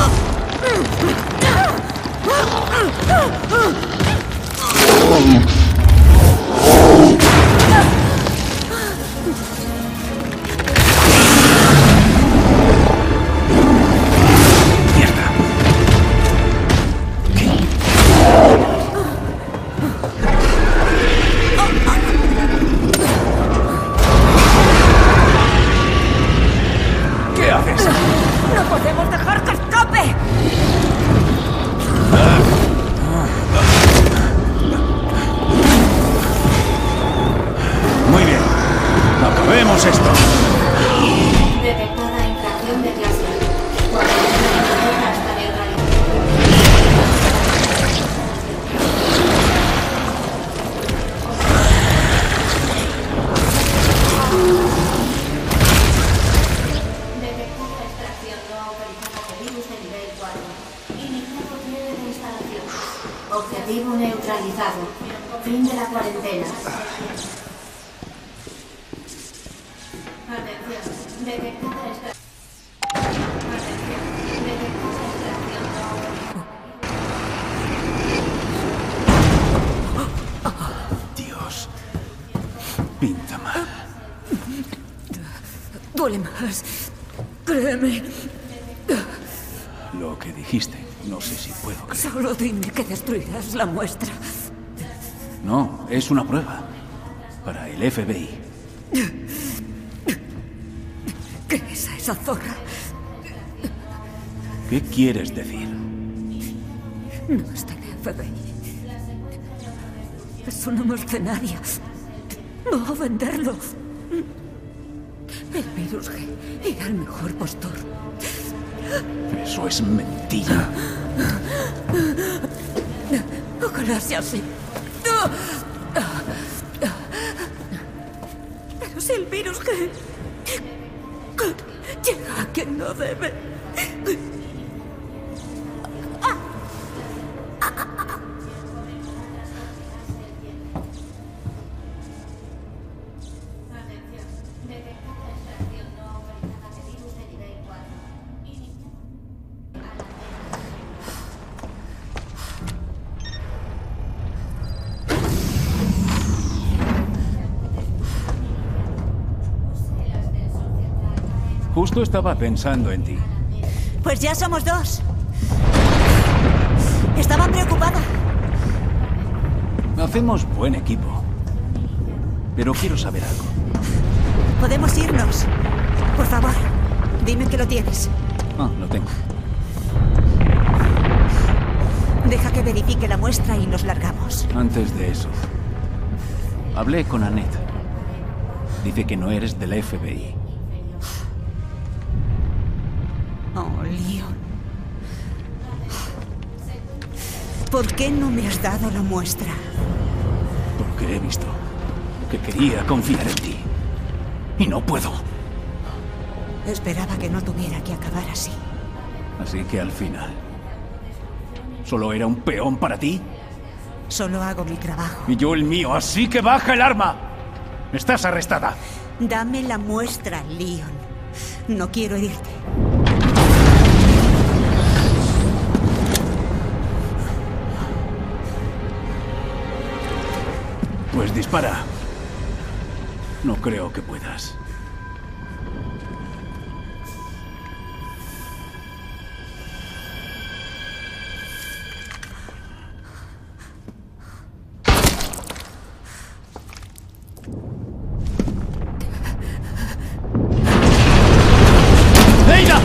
¿Qué haces?
¡No podemos dejar que escape!
Muy bien. Acabemos esto.
Detectada infracción de clase. Hasta neutralidad. Detectada extracción no autorizada de virus de nivel 4. Iniciado cierre de instalación. Objetivo neutralizado. Fin de la cuarentena. Atención. Detectada extracción. Atención. Detectada extracción no autorizada.
Dios. Pinta mal.
Duele más. Créeme.
Lo que dijiste. No sé si puedo creer.
Solo dime que destruirás la muestra.
No, es una prueba. Para el FBI.
¿Qué es a esa zorra?
¿Qué quieres decir?
No está en el FBI. Es una mercenaria. Va a venderlo. El virus G era el mejor postor.
Eso es mentira.
Ojalá sea así. Pero si el virus G llega a quien no debe.
Justo estaba pensando en ti.
Pues ya somos dos. Estaba preocupada.
Hacemos buen equipo. Pero quiero saber algo.
Podemos irnos. Por favor, dime que lo tienes.
Ah, lo tengo.
Deja que verifique la muestra y nos largamos.
Antes de eso, hablé con Annette. Dice que no eres del FBI.
Oh, Leon. ¿Por qué no me has dado la muestra?
Porque he visto que quería confiar en ti. Y no puedo.
Esperaba que no tuviera que acabar así.
Así que al final, ¿solo era un peón para ti?
Solo hago mi trabajo.
Y yo el mío, así que baja el arma. Estás arrestada.
Dame la muestra, Leon. No quiero herirte.
Pues dispara. No creo que puedas. ¡Leila!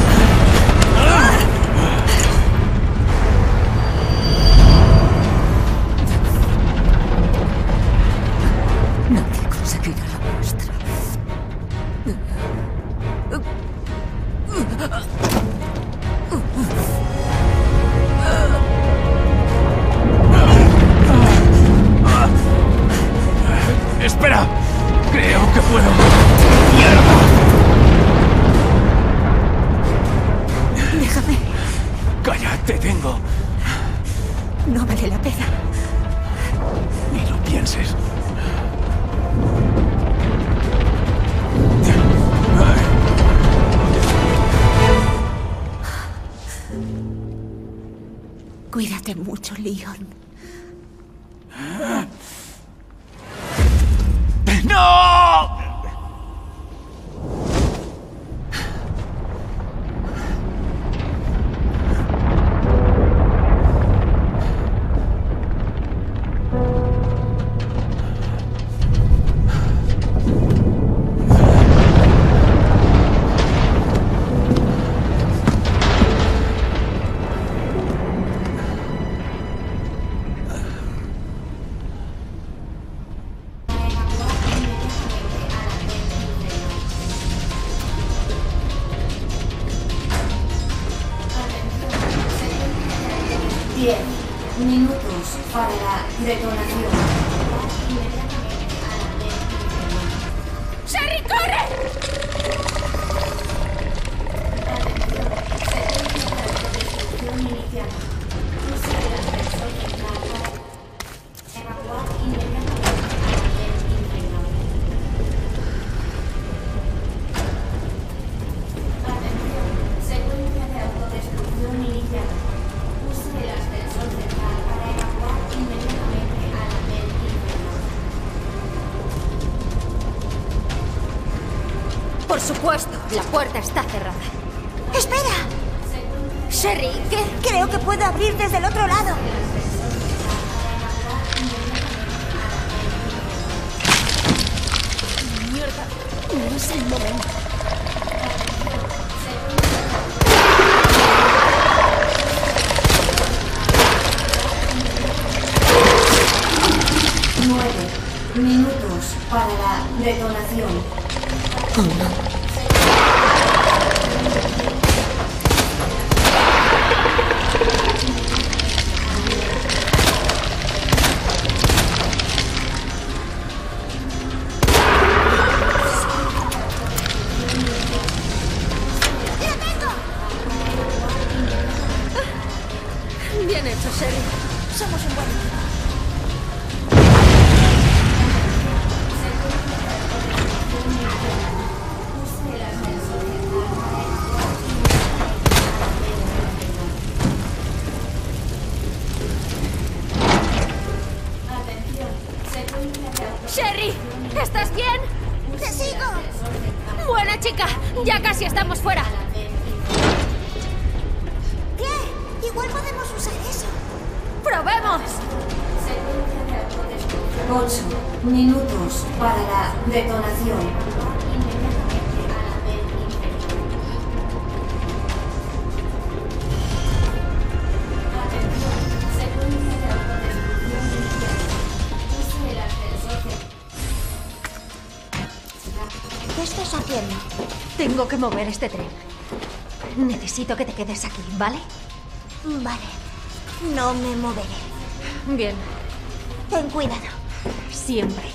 Nadie conseguirá la muestra.
¡Espera! Creo que puedo. ¡Mierda!
Déjame.
Calla, te tengo.
No vale la pena.
Ni lo pienses.
Cuídate mucho, Leon.
¡No!
Minutos para la detonación.
¡Sherry, corre!
Destrucción iniciada. Uso de ascensor central para evacuar inmediatamente a la red inferior. Atención, secuencia de autodestrucción iniciada. Uso del ascensor central para evacuar inmediatamente a la red inferior.
Por supuesto, la puerta está cerrada.
¡Espera!
Sherry, ¿qué?
Creo que puedo abrir desde el otro lado.
Mierda, no es el momento.
Minutos para la detonación.
Bien hecho, Sherry.
Somos un buen equipo.
¡Sherry! ¿Estás bien?
¡Te sigo!
Buena chica, ya casi estamos fuera.
Claire, igual podemos usar eso.
¡Probemos!
8 minutos para la detonación.
¿Qué estás haciendo?
Tengo que mover este tren. Necesito que te quedes aquí, ¿vale?
Vale. No me moveré.
Bien.
Ten cuidado.
Siempre.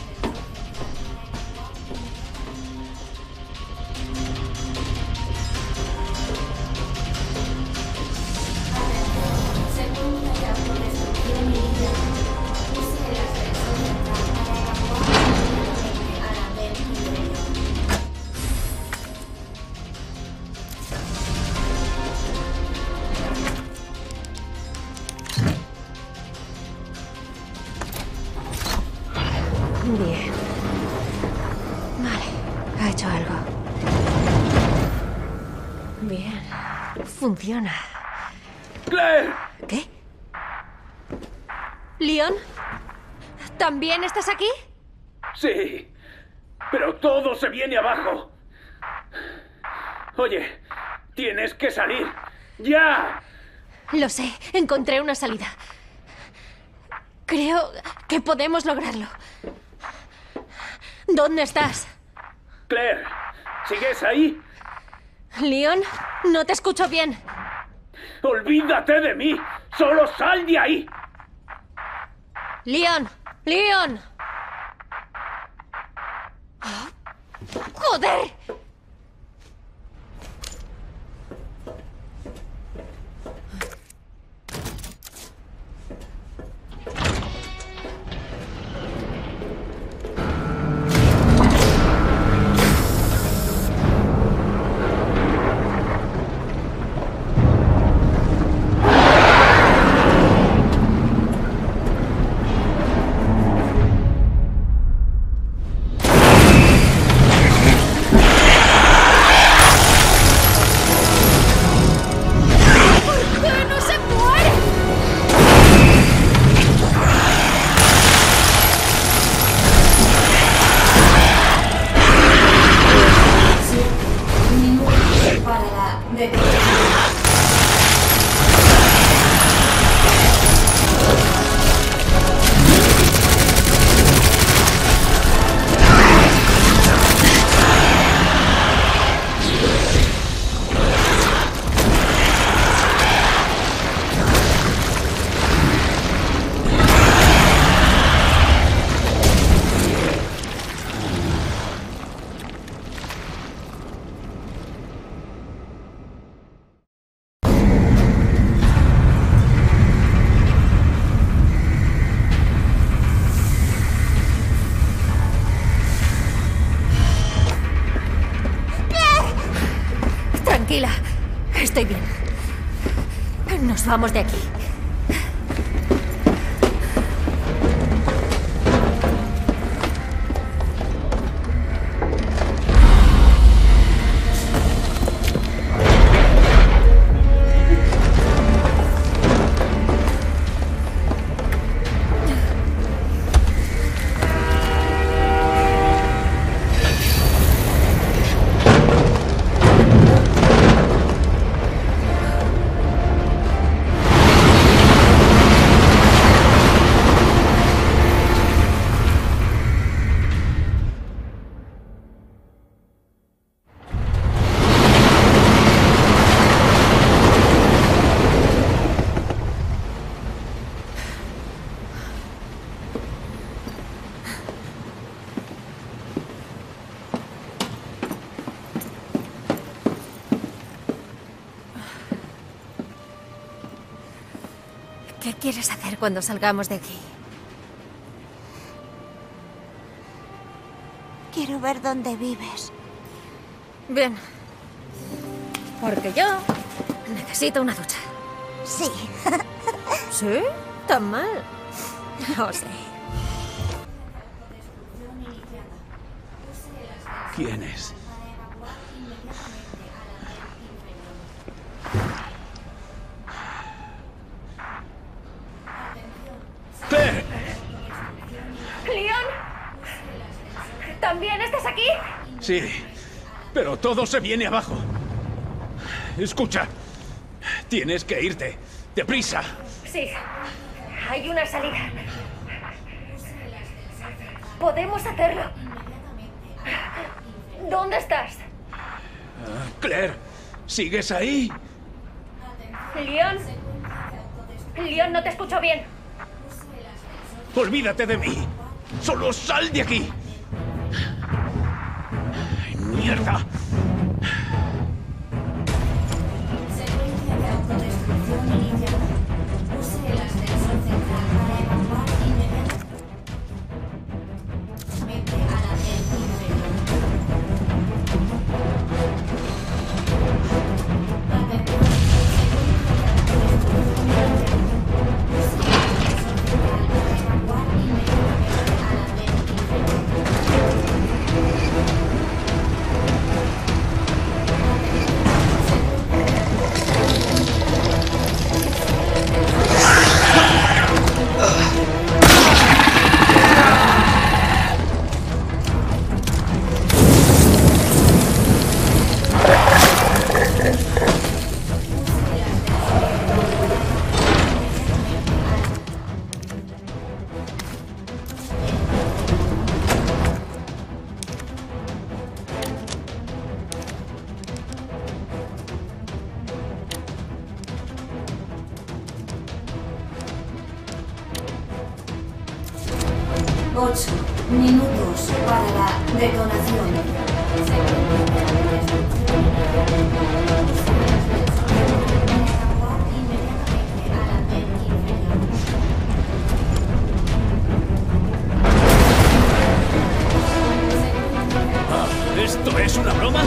Bien. Vale, ha hecho algo. Bien. Funciona.
¡Claire!
¿Qué? ¿Leon? ¿También estás aquí?
Sí, pero todo se viene abajo. Oye, tienes que salir. ¡Ya!
Lo sé, encontré una salida. Creo que podemos lograrlo. ¿Dónde estás?
Claire, ¿sigues ahí?
Leon, no te escucho bien.
¡Olvídate de mí! ¡Solo sal de ahí!
¡Leon! ¡Leon! ¡Joder! Tranquila, estoy bien. Nos vamos de aquí. ¿Qué quieres hacer cuando salgamos de aquí?
Quiero ver dónde vives.
Bien. Porque yo necesito una ducha.
Sí.
¿Sí? ¿Tan mal? No sé.
¿Quién es? ¡Claire!
estás aquí?
Sí, pero todo se viene abajo. Escucha, tienes que irte. ¡Deprisa!
Sí, hay una salida. Podemos hacerlo. ¿Dónde estás?
Claire, ¿sigues ahí?
Leon. Leon, no te escucho bien.
Olvídate de mí. Solo sal de aquí. ¡Ay, mierda!
Secuencia de autodestrucción iniciada. Use el ascensor central para evacuar inmediatamente a la del inferior. Atención. Minutos para la detonación.
¿Esto es una broma?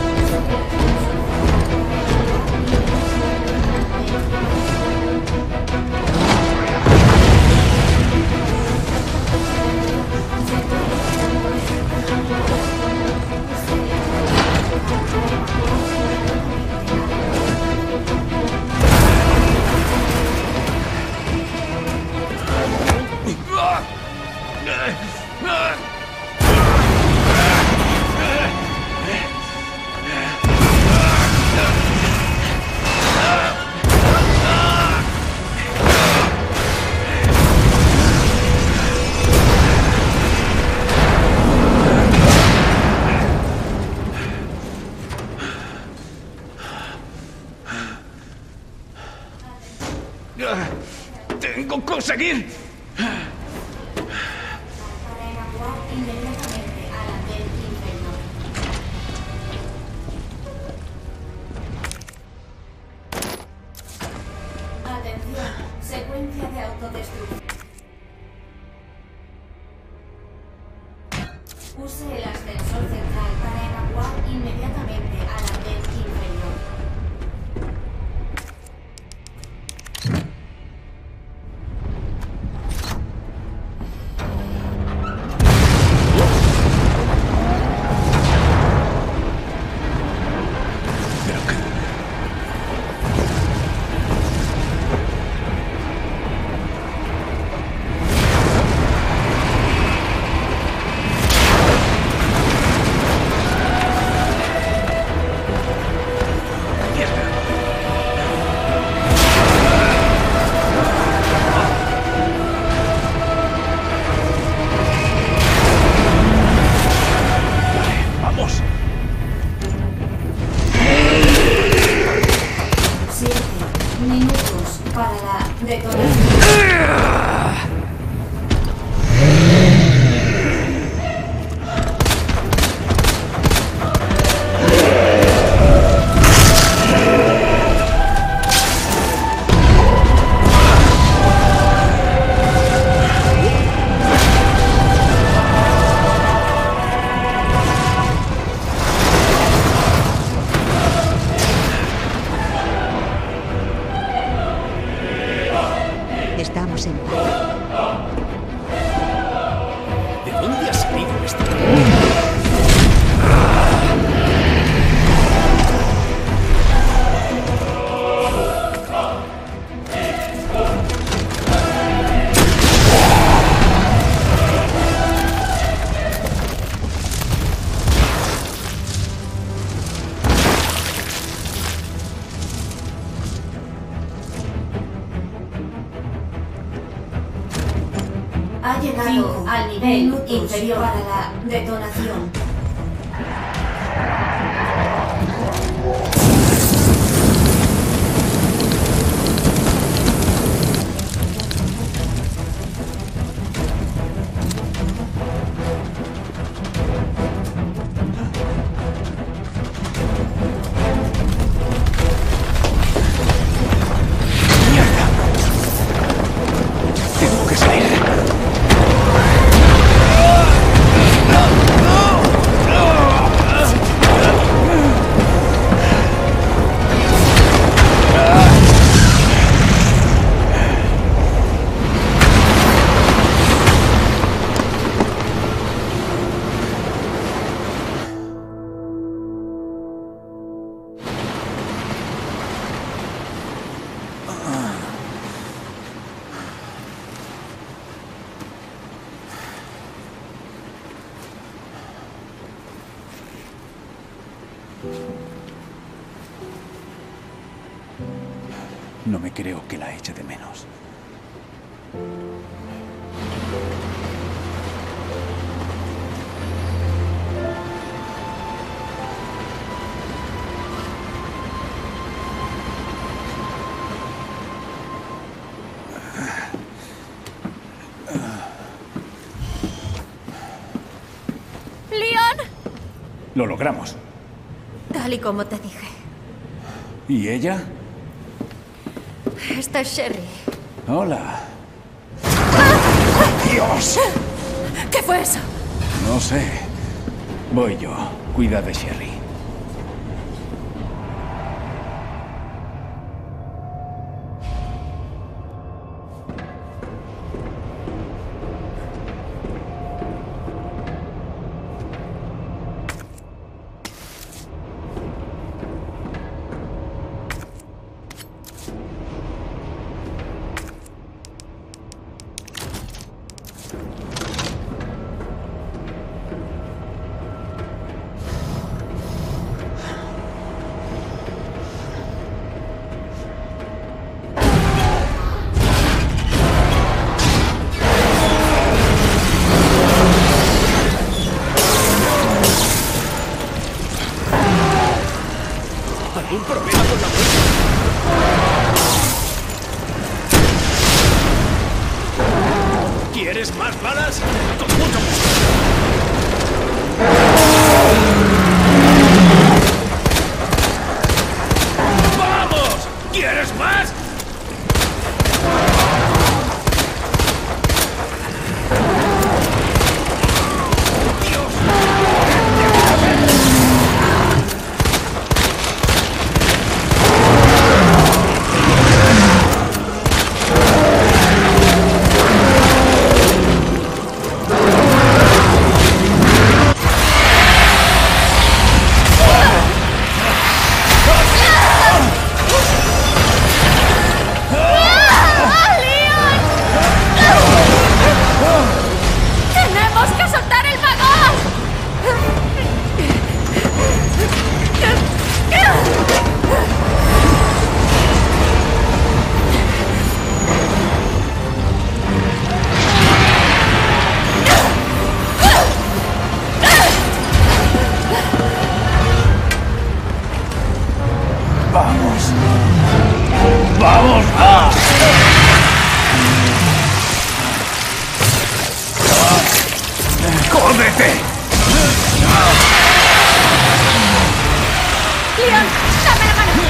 ¡Tengo que conseguir!
Para evacuar inmediatamente a la del inferior. Atención, secuencia de autodestrucción. Use el ascensor central para evacuar inmediatamente a la del inferior. al nivel inferior para la detonación.
Tengo que salir.
No me creo que la eche de menos.
¡Leon!
Lo logramos.
Tal y como te dije.
¿Y ella?
Esta es Sherry.
Hola. ¡Dios!
¿Qué fue eso?
No sé. Voy yo. Cuida de Sherry.
¿Algún problema con la puerta? ¿Quieres más balas? Con mucho gusto. ¡Vamos! ¿Quieres más?
¡Tenemos que soltar el vagón!
¡Vamos! ¡Vamos! ¡Ah! ¡Cómete!
¡Leon! ¡Dame la mano!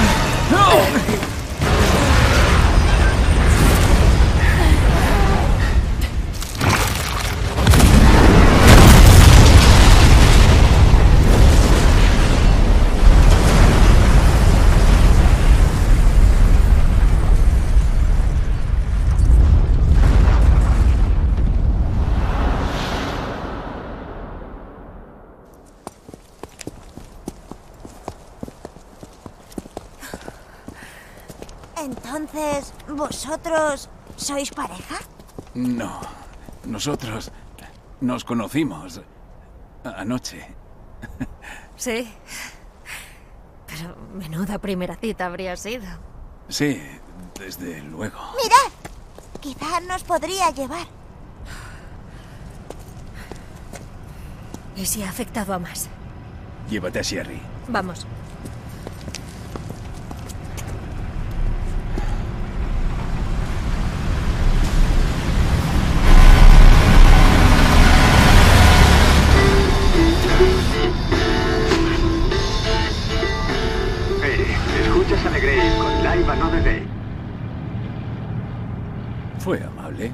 Entonces, ¿vosotros sois pareja?
No. Nosotros nos conocimos anoche.
Sí. Pero menuda primera cita habría sido.
Sí, desde luego.
¡Mirad! Quizá nos podría llevar.
¿Y si ha afectado a más?
Llévate a Sherry.
Vamos.
Escuchas a Legrave con Live Another Day.
Fue amable.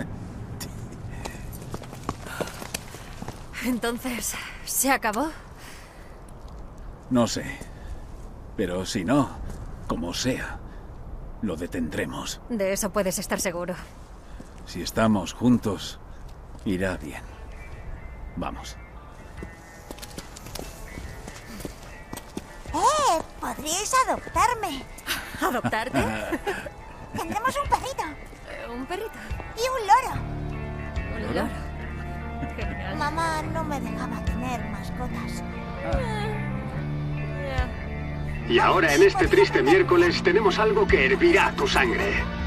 Entonces, ¿se acabó?
No sé. Pero si no, como sea, lo detendremos.
De eso puedes estar seguro.
Si estamos juntos, irá bien. Vamos.
¿Podríais adoptarme?
¿Adoptarte?
Tendremos un perrito.
¿Un perrito?
Y un loro.
¿Un loro? Genial.
Mamá no me dejaba tener mascotas.
Y ahora en este triste miércoles tenemos algo que hervirá tu sangre.